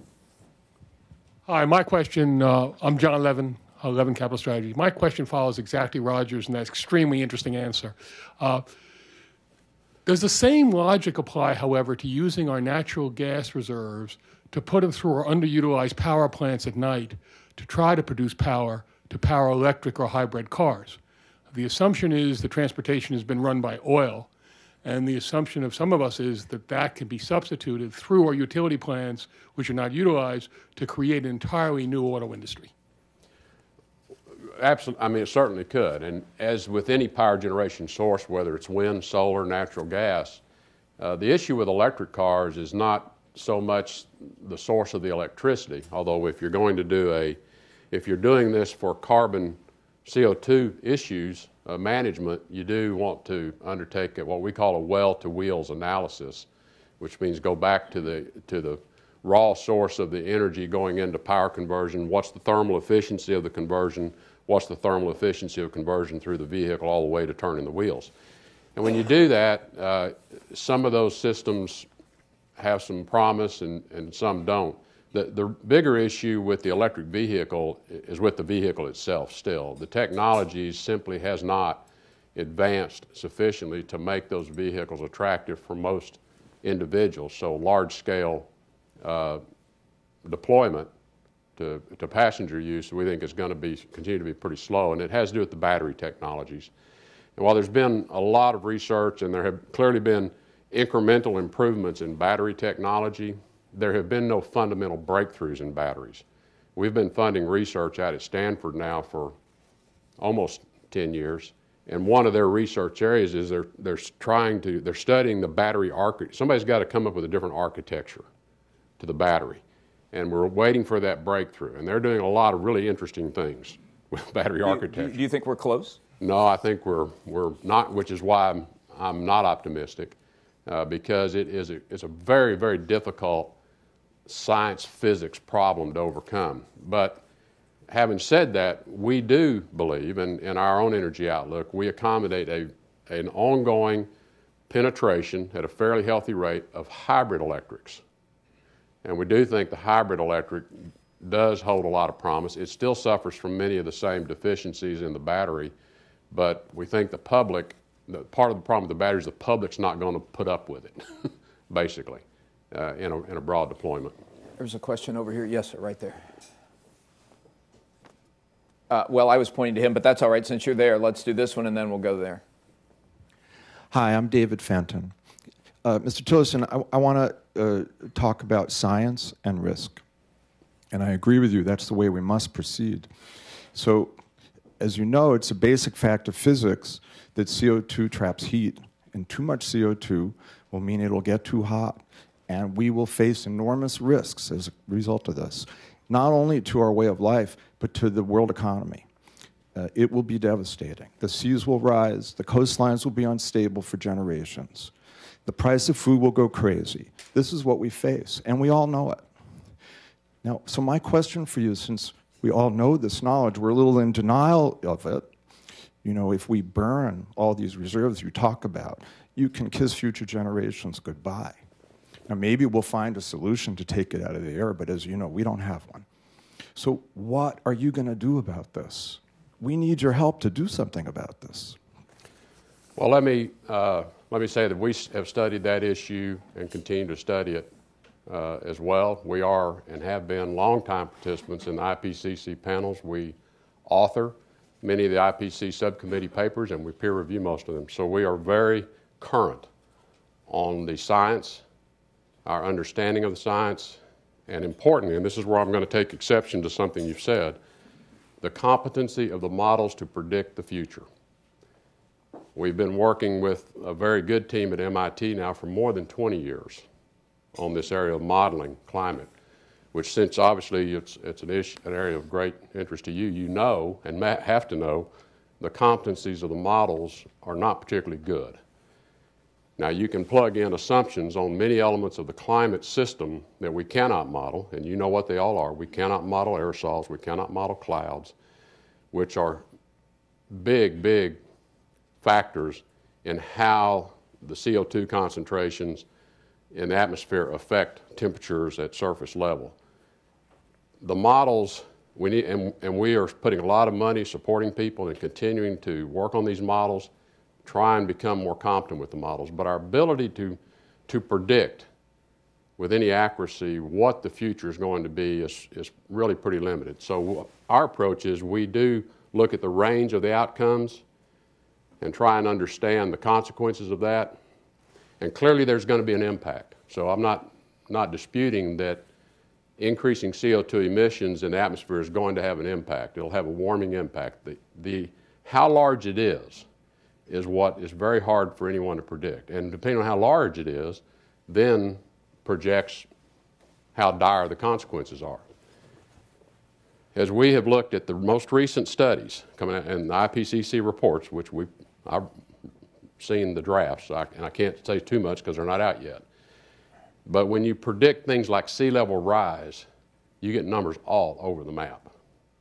Hi, my question, uh, I'm John Levin, uh, Levin Capital Strategy. My question follows exactly Roger's, and that's an extremely interesting answer. Uh, does the same logic apply, however, to using our natural gas reserves to put them through our underutilized power plants at night to try to produce power to power electric or hybrid cars? The assumption is the transportation has been run by oil, and the assumption of some of us is that that can be substituted through our utility plants, which are not utilized, to create an entirely new auto industry. Absolutely. I mean, it certainly could. And as with any power generation source, whether it's wind, solar, natural gas, uh, the issue with electric cars is not so much the source of the electricity, although if you're going to do a, if you're doing this for carbon C O two issues, uh, management, you do want to undertake what we call a well-to-wheels analysis, which means go back to the, to the raw source of the energy going into power conversion. What's the thermal efficiency of the conversion? What's the thermal efficiency of conversion through the vehicle all the way to turning the wheels? And when you do that, uh, some of those systems have some promise and, and some don't. The, the bigger issue with the electric vehicle is with the vehicle itself still. The technology simply has not advanced sufficiently to make those vehicles attractive for most individuals. So large-scale uh, deployment to, to passenger use, we think is going to be continue to be pretty slow, and it has to do with the battery technologies. And while there's been a lot of research and there have clearly been incremental improvements in battery technology, there have been no fundamental breakthroughs in batteries. We've been funding research out at Stanford now for almost ten years, and one of their research areas is they're, they're trying to, they're studying the battery architecture. Somebody's got to come up with a different architecture to the battery, and we're waiting for that breakthrough, and they're doing a lot of really interesting things with battery do, architecture. Do you think we're close? No, I think we're, we're not, which is why I'm, I'm not optimistic, uh, because it is a, it's a very, very difficult science physics problem to overcome. But having said that, we do believe, in, in our own energy outlook, we accommodate a, an ongoing penetration at a fairly healthy rate of hybrid electrics. And we do think the hybrid electric does hold a lot of promise. It still suffers from many of the same deficiencies in the battery, but we think the public, the, part of the problem with the battery is the public's not going to put up with it, basically. Uh, in, a, in a broad deployment. There's a question over here. Yes, sir, right there. Uh, well, I was pointing to him, but that's all right. Since you're there, let's do this one, and then we'll go there. Hi, I'm David Fenton. Uh, Mister Tillerson, I, I want to uh, talk about science and risk. And I agree with you, that's the way we must proceed. So, as you know, it's a basic fact of physics that C O two traps heat, and too much C O two will mean it'll get too hot. And we will face enormous risks as a result of this, not only to our way of life, but to the world economy. Uh, it will be devastating. The seas will rise. The coastlines will be unstable for generations. The price of food will go crazy. This is what we face, and we all know it. Now, so my question for you, since we all know this knowledge, we're a little in denial of it. You know, if we burn all these reserves you talk about, you can kiss future generations goodbye. Now, maybe we'll find a solution to take it out of the air, but as you know, we don't have one. So what are you going to do about this? We need your help to do something about this. Well, let me, uh, let me say that we have studied that issue and continue to study it uh, as well. We are and have been longtime participants in the I P C C panels. We author many of the I P C C subcommittee papers, and we peer review most of them. So we are very current on the science, our understanding of the science, and importantly, and this is where I'm going to take exception to something you've said, the competency of the models to predict the future. We've been working with a very good team at M I T now for more than twenty years on this area of modeling climate, which since obviously it's, it's an, issue, an area of great interest to you, you know and have to know the competencies of the models are not particularly good. Now, you can plug in assumptions on many elements of the climate system that we cannot model, and you know what they all are. We cannot model aerosols, we cannot model clouds, which are big, big factors in how the C O two concentrations in the atmosphere affect temperatures at surface level. The models, we need, and, and we are putting a lot of money supporting people and continuing to work on these models, try and become more competent with the models, but our ability to, to predict with any accuracy what the future is going to be is, is really pretty limited. So our approach is we do look at the range of the outcomes and try and understand the consequences of that, and clearly there's going to be an impact. So I'm not, not disputing that increasing C O two emissions in the atmosphere is going to have an impact. It'll have a warming impact. The, the, how large it is is what is very hard for anyone to predict. And depending on how large it is, then projects how dire the consequences are. as we have looked at the most recent studies coming out and the I P C C reports, which we I've seen the drafts, so I, and I can't say too much because they're not out yet. But when you predict things like sea level rise, you get numbers all over the map.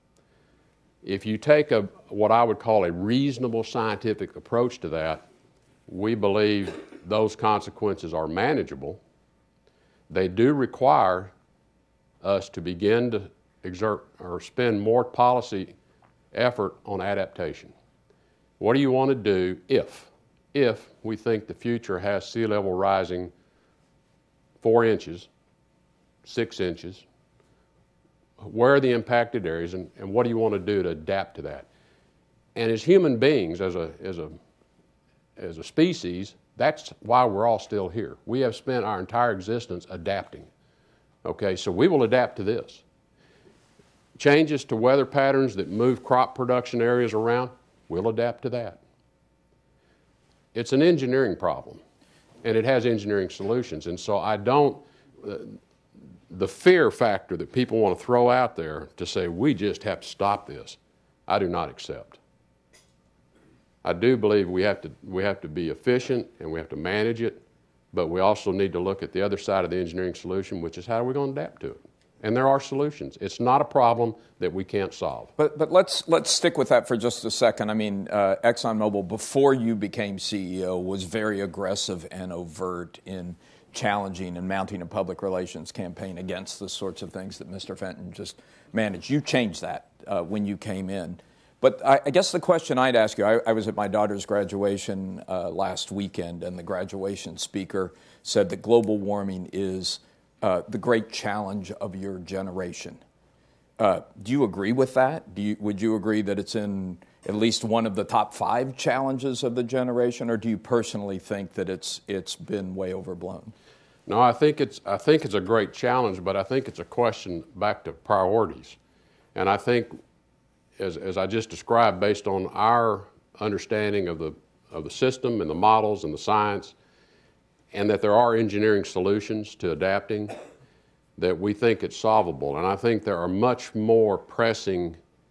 If you take a what I would call a reasonable scientific approach to that, we believe those consequences are manageable. They do require us to begin to exert or spend more policy effort on adaptation. What do you want to do if, if we think the future has sea level rising four inches, six inches? Where are the impacted areas, and, and what do you want to do to adapt to that? And as human beings, as a, as a, as a species, that's why we're all still here. We have spent our entire existence adapting. Okay, so we will adapt to this. Changes to weather patterns that move crop production areas around, we'll adapt to that. It's an engineering problem, and it has engineering solutions. And so I don't, uh, the fear factor that people want to throw out there to say we just have to stop this, I do not accept. I do believe we have to, we have to be efficient and we have to manage it, but we also need to look at the other side of the engineering solution, which is how are we going to adapt to it? And there are solutions. It's not a problem that we can't solve. But but let's let's stick with that for just a second. I mean, uh, Exxon Mobil, before you became C E O, was very aggressive and overt in challenging and mounting a public relations campaign against the sorts of things that Mister Fenton just managed. You changed that uh, when you came in. But I, I guess the question I'd ask you, I, I was at my daughter's graduation uh, last weekend, and the graduation speaker said that global warming is uh, the great challenge of your generation. Uh, do you agree with that? Do you, would you agree that it's in at least one of the top five challenges of the generation, or do you personally think that it's it's been way overblown? No, I think it's I think it's a great challenge, but I think it's a question back to priorities. And I think, as as I just described, based on our understanding of the of the system and the models and the science, and that there are engineering solutions to adapting, that we think it's solvable. And I think there are much more pressing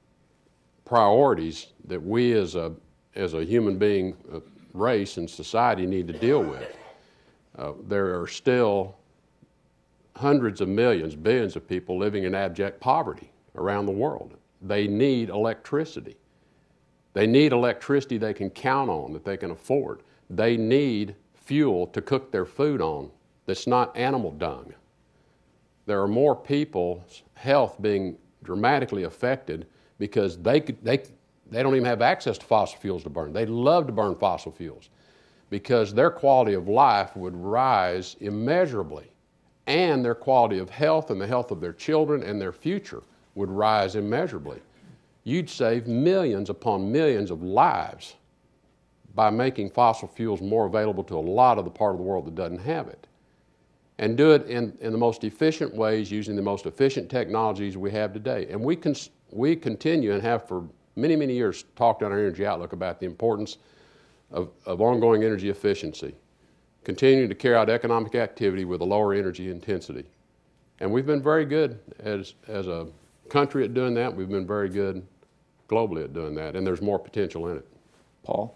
priorities that we as a as a human being uh, race and society need to deal with. Uh, there are still hundreds of millions, billions of people living in abject poverty around the world. They need electricity. They need electricity they can count on, that they can afford. They need fuel to cook their food on that's not animal dung. There are more people's health being dramatically affected because they, could, they, they don't even have access to fossil fuels to burn. They love to burn fossil fuels because their quality of life would rise immeasurably, and their quality of health and the health of their children and their future would rise immeasurably. You'd save millions upon millions of lives by making fossil fuels more available to a lot of the part of the world that doesn't have it. And do it in, in the most efficient ways using the most efficient technologies we have today. And we, can, we continue and have for many, many years talked on our Energy Outlook about the importance of, of ongoing energy efficiency, continuing to carry out economic activity with a lower energy intensity. And we've been very good as, as a country at doing that. We've been very good globally at doing that, and there's more potential in it. Paul?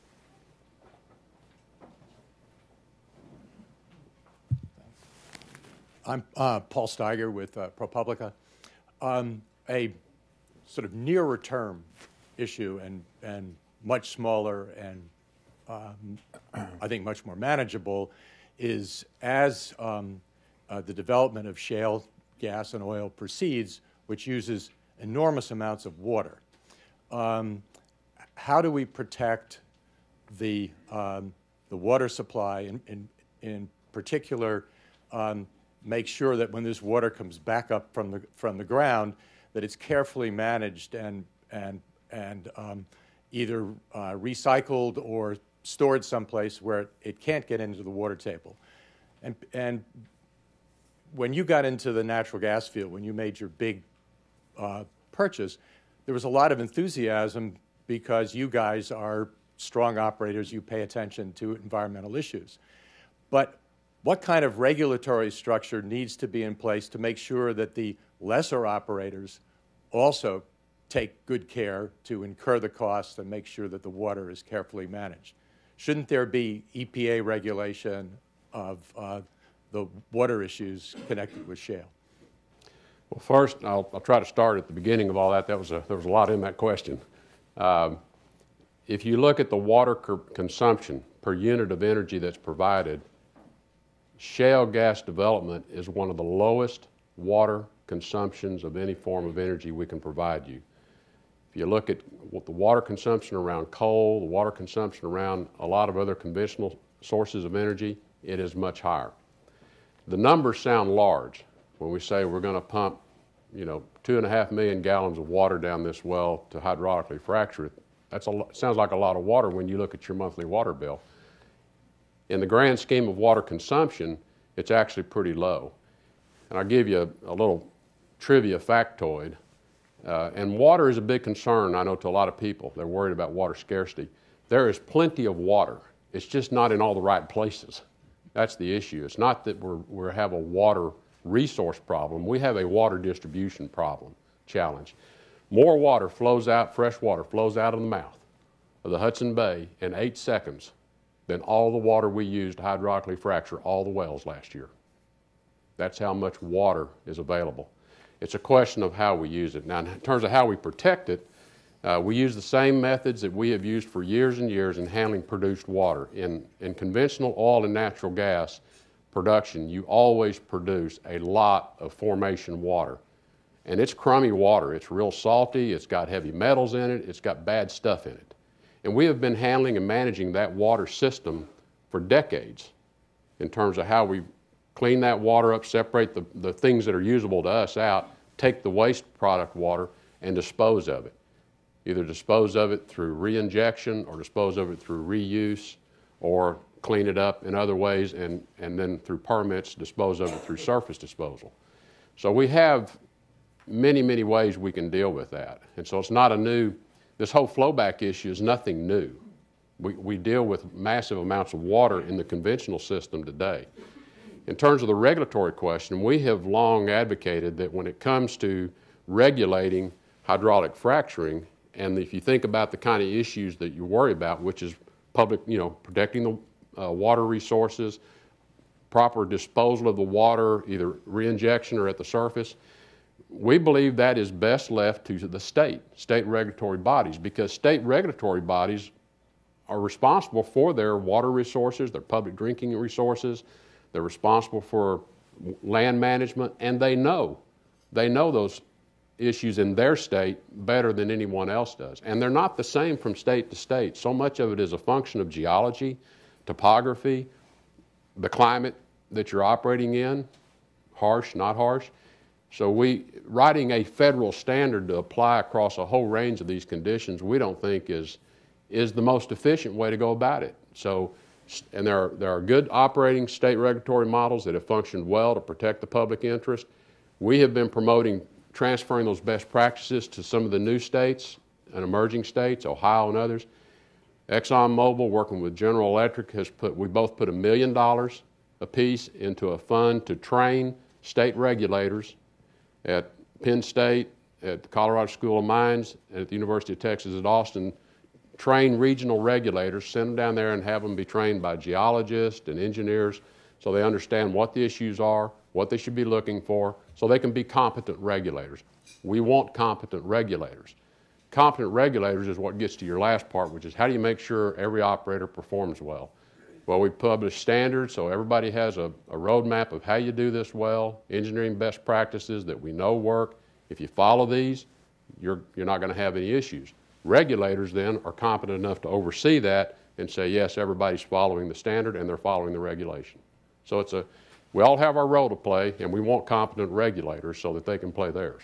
I'm uh, Paul Steiger with uh, ProPublica. Um, a sort of nearer term issue and, and much smaller and um, I think much more manageable is as um, uh, the development of shale gas and oil proceeds, which uses enormous amounts of water. Um, how do we protect the, um, the water supply, in, in, in particular, um, make sure that when this water comes back up from the, from the ground, that it's carefully managed and, and, and um, either uh, recycled or stored someplace where it can't get into the water table. And, and when you got into the natural gas field, when you made your big uh, purchase, there was a lot of enthusiasm because you guys are strong operators, you pay attention to environmental issues. But what kind of regulatory structure needs to be in place to make sure that the lesser operators also take good care to incur the cost and make sure that the water is carefully managed. Shouldn't there be E P A regulation of uh, the water issues connected with shale? Well, first, I'll, I'll try to start at the beginning of all that. That was a, there was a lot in that question. Um, if you look at the water consumption per unit of energy that's provided, shale gas development is one of the lowest water consumptions of any form of energy we can provide you. If you look at what the water consumption around coal, the water consumption around a lot of other conventional sources of energy, it is much higher. The numbers sound large when we say we're going to pump, you know, two and a half million gallons of water down this well to hydraulically fracture it. That's a, sounds like a lot of water when you look at your monthly water bill. In the grand scheme of water consumption, it's actually pretty low. And I'll give you a, a little trivia factoid. Uh, and water is a big concern, I know, to a lot of people. They're worried about water scarcity. There is plenty of water. It's just not in all the right places. That's the issue. It's not that we're, we have a water resource problem. We have a water distribution problem, challenge. More water flows out, fresh water flows out of the mouth of the Hudson Bay in eight seconds than all the water we used to hydraulically fracture all the wells last year. That's how much water is available. It's a question of how we use it. Now, in terms of how we protect it, uh, we use the same methods that we have used for years and years in handling produced water. In, in conventional oil and natural gas production, you always produce a lot of formation water. And it's crummy water. It's real salty. It's got heavy metals in it. It's got bad stuff in it. And we have been handling and managing that water system for decades in terms of how we clean that water up, separate the, the things that are usable to us out, take the waste product water and dispose of it. Either dispose of it through reinjection or dispose of it through reuse or clean it up in other ways and, and then through permits dispose of it through surface disposal. So we have many, many ways we can deal with that. And so it's not a new, this whole flowback issue is nothing new. We, we deal with massive amounts of water in the conventional system today. In terms of the regulatory question, we have long advocated that when it comes to regulating hydraulic fracturing, and if you think about the kind of issues that you worry about, which is public, you know, protecting the uh, water resources, proper disposal of the water, either reinjection or at the surface, we believe that is best left to the state, state regulatory bodies, because state regulatory bodies are responsible for their water resources, their public drinking resources. They're responsible for land management, and they know, they know those issues in their state better than anyone else does. And they're not the same from state to state. So much of it is a function of geology, topography, the climate that you're operating in, harsh, not harsh. So we, writing a federal standard to apply across a whole range of these conditions, we don't think is, is the most efficient way to go about it. So, and there are, there are good operating state regulatory models that have functioned well to protect the public interest. We have been promoting transferring those best practices to some of the new states and emerging states, Ohio and others. Exxon Mobil, working with General Electric, has put, we both put a million dollars apiece into a fund to train state regulators at Penn State, at the Colorado School of Mines, and at the University of Texas at Austin. Train regional regulators, send them down there and have them be trained by geologists and engineers so they understand what the issues are, what they should be looking for, so they can be competent regulators. We want competent regulators. Competent regulators is what gets to your last part, which is how do you make sure every operator performs well? Well, we publish standards so everybody has a, a roadmap of how you do this well, engineering best practices that we know work. If you follow these, you're, you're not going to have any issues. Regulators then are competent enough to oversee that and say, yes, everybody's following the standard and they're following the regulation. So it's a, we all have our role to play, and we want competent regulators so that they can play theirs.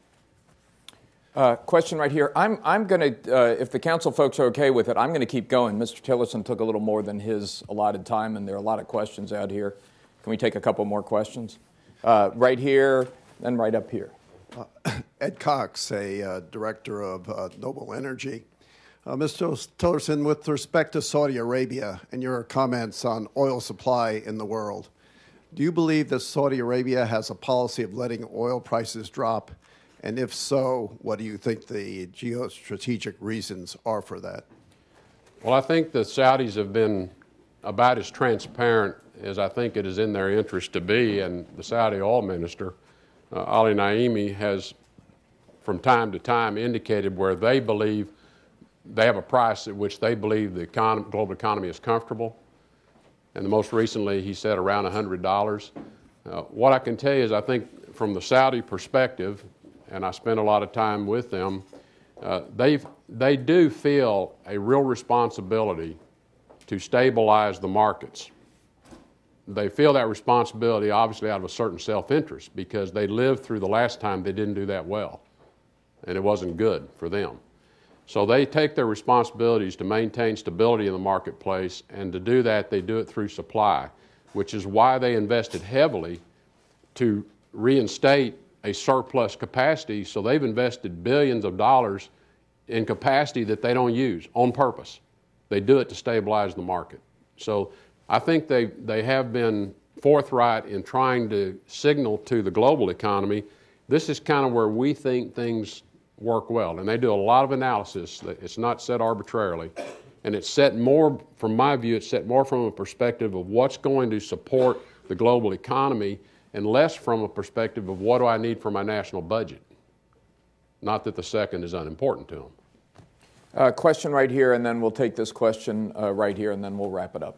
Uh, question right here. I'm, I'm going to, uh, if the council folks are okay with it, I'm going to keep going. Mister Tillerson took a little more than his allotted time, and there are a lot of questions out here. Can we take a couple more questions? Uh, right here, and right up here. Uh, Ed Cox, a uh, director of uh, Noble Energy. Uh, Mister Tillerson, with respect to Saudi Arabia and your comments on oil supply in the world, do you believe that Saudi Arabia has a policy of letting oil prices drop And if so, what do you think the geostrategic reasons are for that? Well, I think the Saudis have been about as transparent as I think it is in their interest to be, and the Saudi oil minister, uh, Ali Naimi, has from time to time indicated where they believe they have a price at which they believe the economy, global economy is comfortable. And the most recently, he said around one hundred dollars. Uh, what I can tell you is I think from the Saudi perspective, and I spent a lot of time with them, uh, they they do feel a real responsibility to stabilize the markets. They feel that responsibility obviously out of a certain self-interest because they lived through the last time they didn't do that well, and it wasn't good for them. So they take their responsibilities to maintain stability in the marketplace, and to do that they do it through supply, which is why they invested heavily to reinstate a surplus capacity. So they've invested billions of dollars in capacity that they don't use on purpose. They do it to stabilize the market. So I think they, they have been forthright in trying to signal to the global economy, this is kind of where we think things work well. And they do a lot of analysis. It's not set arbitrarily. And it's set more, from my view, it's set more from a perspective of what's going to support the global economy and less from a perspective of what do I need for my national budget. Not that the second is unimportant to them. Uh, question right here, and then we'll take this question uh, right here, and then we'll wrap it up.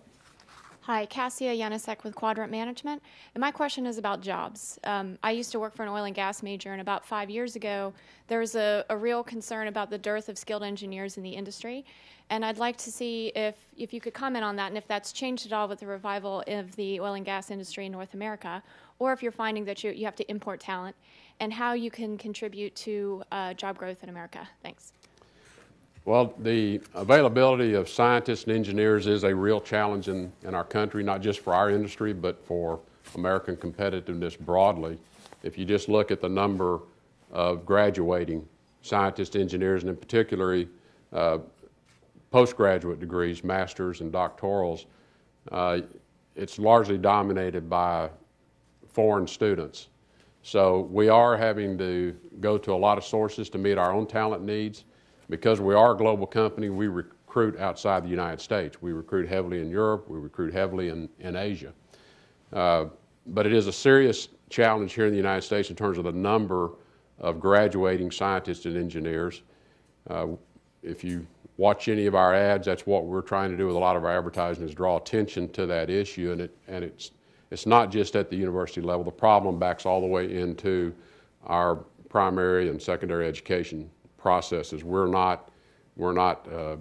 Hi, Cassia Yanisek with Quadrant Management, and my question is about jobs. Um, I used to work for an oil and gas major, and about five years ago, there was a, a real concern about the dearth of skilled engineers in the industry, and I'd like to see if, if you could comment on that, and if that's changed at all with the revival of the oil and gas industry in North America, or if you're finding that you, you have to import talent, and how you can contribute to uh, job growth in America. Thanks. Well, the availability of scientists and engineers is a real challenge in, in our country, not just for our industry, but for American competitiveness broadly. If you just look at the number of graduating scientists, engineers, and in particular uh, postgraduate degrees, masters and doctorals, uh, it's largely dominated by foreign students. So we are having to go to a lot of sources to meet our own talent needs. Because we are a global company, we recruit outside the United States. We recruit heavily in Europe. We recruit heavily in, in Asia. Uh, but it is a serious challenge here in the United States in terms of the number of graduating scientists and engineers. Uh, if you watch any of our ads, that's what we're trying to do with a lot of our advertising, is draw attention to that issue. And, it, and it's, it's not just at the university level. The problem backs all the way into our primary and secondary education processes. We're not, we're not uh,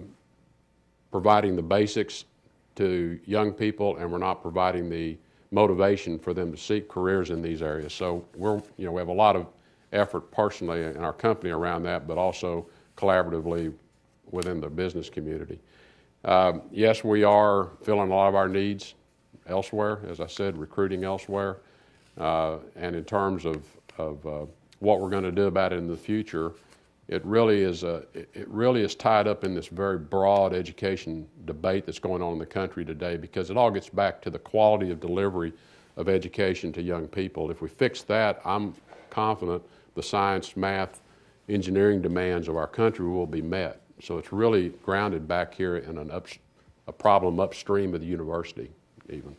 providing the basics to young people, and we're not providing the motivation for them to seek careers in these areas. So we're, you know, we have a lot of effort personally in our company around that, but also collaboratively within the business community. Uh, yes, we are filling a lot of our needs elsewhere, as I said, recruiting elsewhere. Uh, and in terms of, of uh, what we're going to do about it in the future, It really is a, it really is tied up in this very broad education debate that's going on in the country today, because it all gets back to the quality of delivery of education to young people. If we fix that, I'm confident the science, math, engineering demands of our country will be met. So it's really grounded back here in an up, a problem upstream of the university even.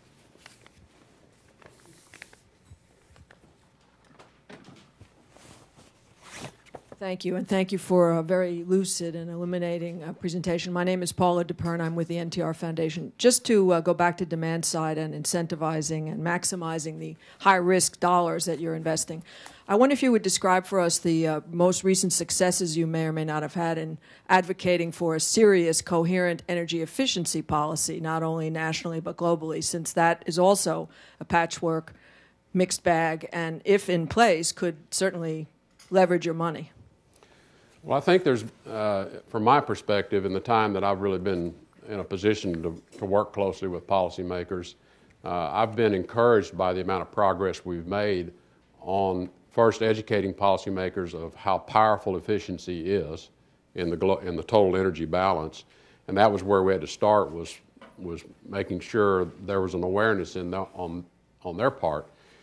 Thank you, and thank you for a very lucid and illuminating uh, presentation. My name is Paula DePern. I'm with the N T R Foundation. Just to uh, go back to demand side and incentivizing and maximizing the high-risk dollars that you're investing, I wonder if you would describe for us the uh, most recent successes you may or may not have had in advocating for a serious, coherent energy efficiency policy, not only nationally but globally, since that is also a patchwork, mixed bag, and if in place, could certainly leverage your money. Well, I think there's, uh, from my perspective, in the time that I've really been in a position to, to work closely with policymakers, uh, I've been encouraged by the amount of progress we've made on first educating policymakers of how powerful efficiency is in the glo- in the total energy balance, and that was where we had to start, was was making sure there was an awareness in the, on on their part.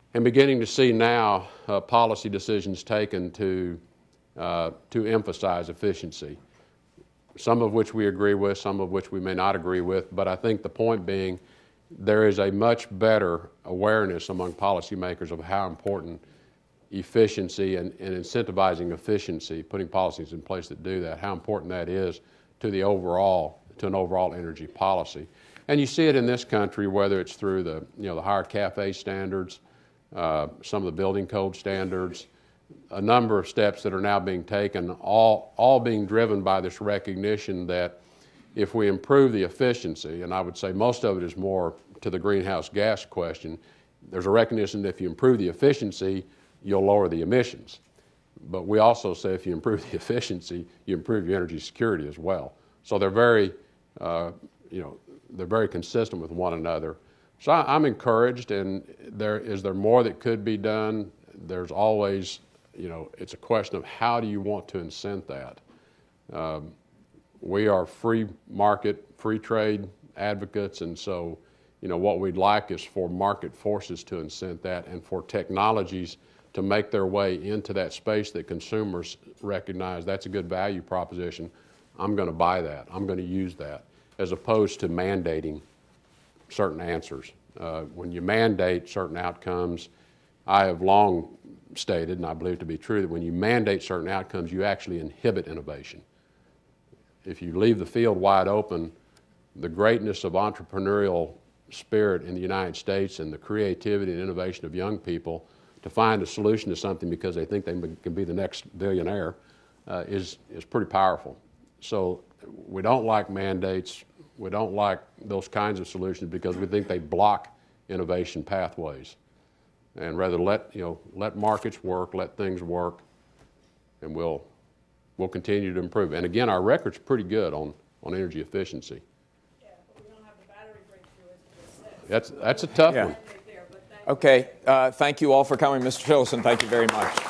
and beginning to see now uh, policy decisions taken to, uh, to emphasize efficiency, some of which we agree with, some of which we may not agree with, but I think the point being there is a much better awareness among policymakers of how important efficiency and, and incentivizing efficiency, putting policies in place that do that, how important that is to the overall, to an overall energy policy. And you see it in this country, whether it's through the, you know, the higher CAFE standards, uh, some of the building code standards, a number of steps that are now being taken, all, all being driven by this recognition that if we improve the efficiency, and I would say most of it is more to the greenhouse gas question, there's a recognition that if you improve the efficiency, you'll lower the emissions. But we also say if you improve the efficiency, you improve your energy security as well. So they're very, uh, you know, they're very consistent with one another. So I, I'm encouraged, and there is there more that could be done. There's always, you know, it's a question of how do you want to incent that. Um, we are free market, free trade advocates, and so, you know, what we'd like is for market forces to incent that and for technologies to make their way into that space that consumers recognize that's a good value proposition. I'm going to buy that. I'm going to use that, as opposed to mandating certain answers. Uh, when you mandate certain outcomes, I have long stated, and I believe to be true, that when you mandate certain outcomes, you actually inhibit innovation. If you leave the field wide open, the greatness of entrepreneurial spirit in the United States and the creativity and innovation of young people to find a solution to something because they think they can be the next billionaire uh, is, is pretty powerful. So we don't like mandates. We don't like those kinds of solutions because we think they block innovation pathways. And rather let, you know, let markets work, let things work, and we'll, we'll continue to improve. And again, our record's pretty good on, on energy efficiency. Yeah, but we don't have the battery breakthrough, as you just said. That's, that's a tough Yeah. one. Okay, uh, thank you all for coming. Mister Tillerson, thank you very much.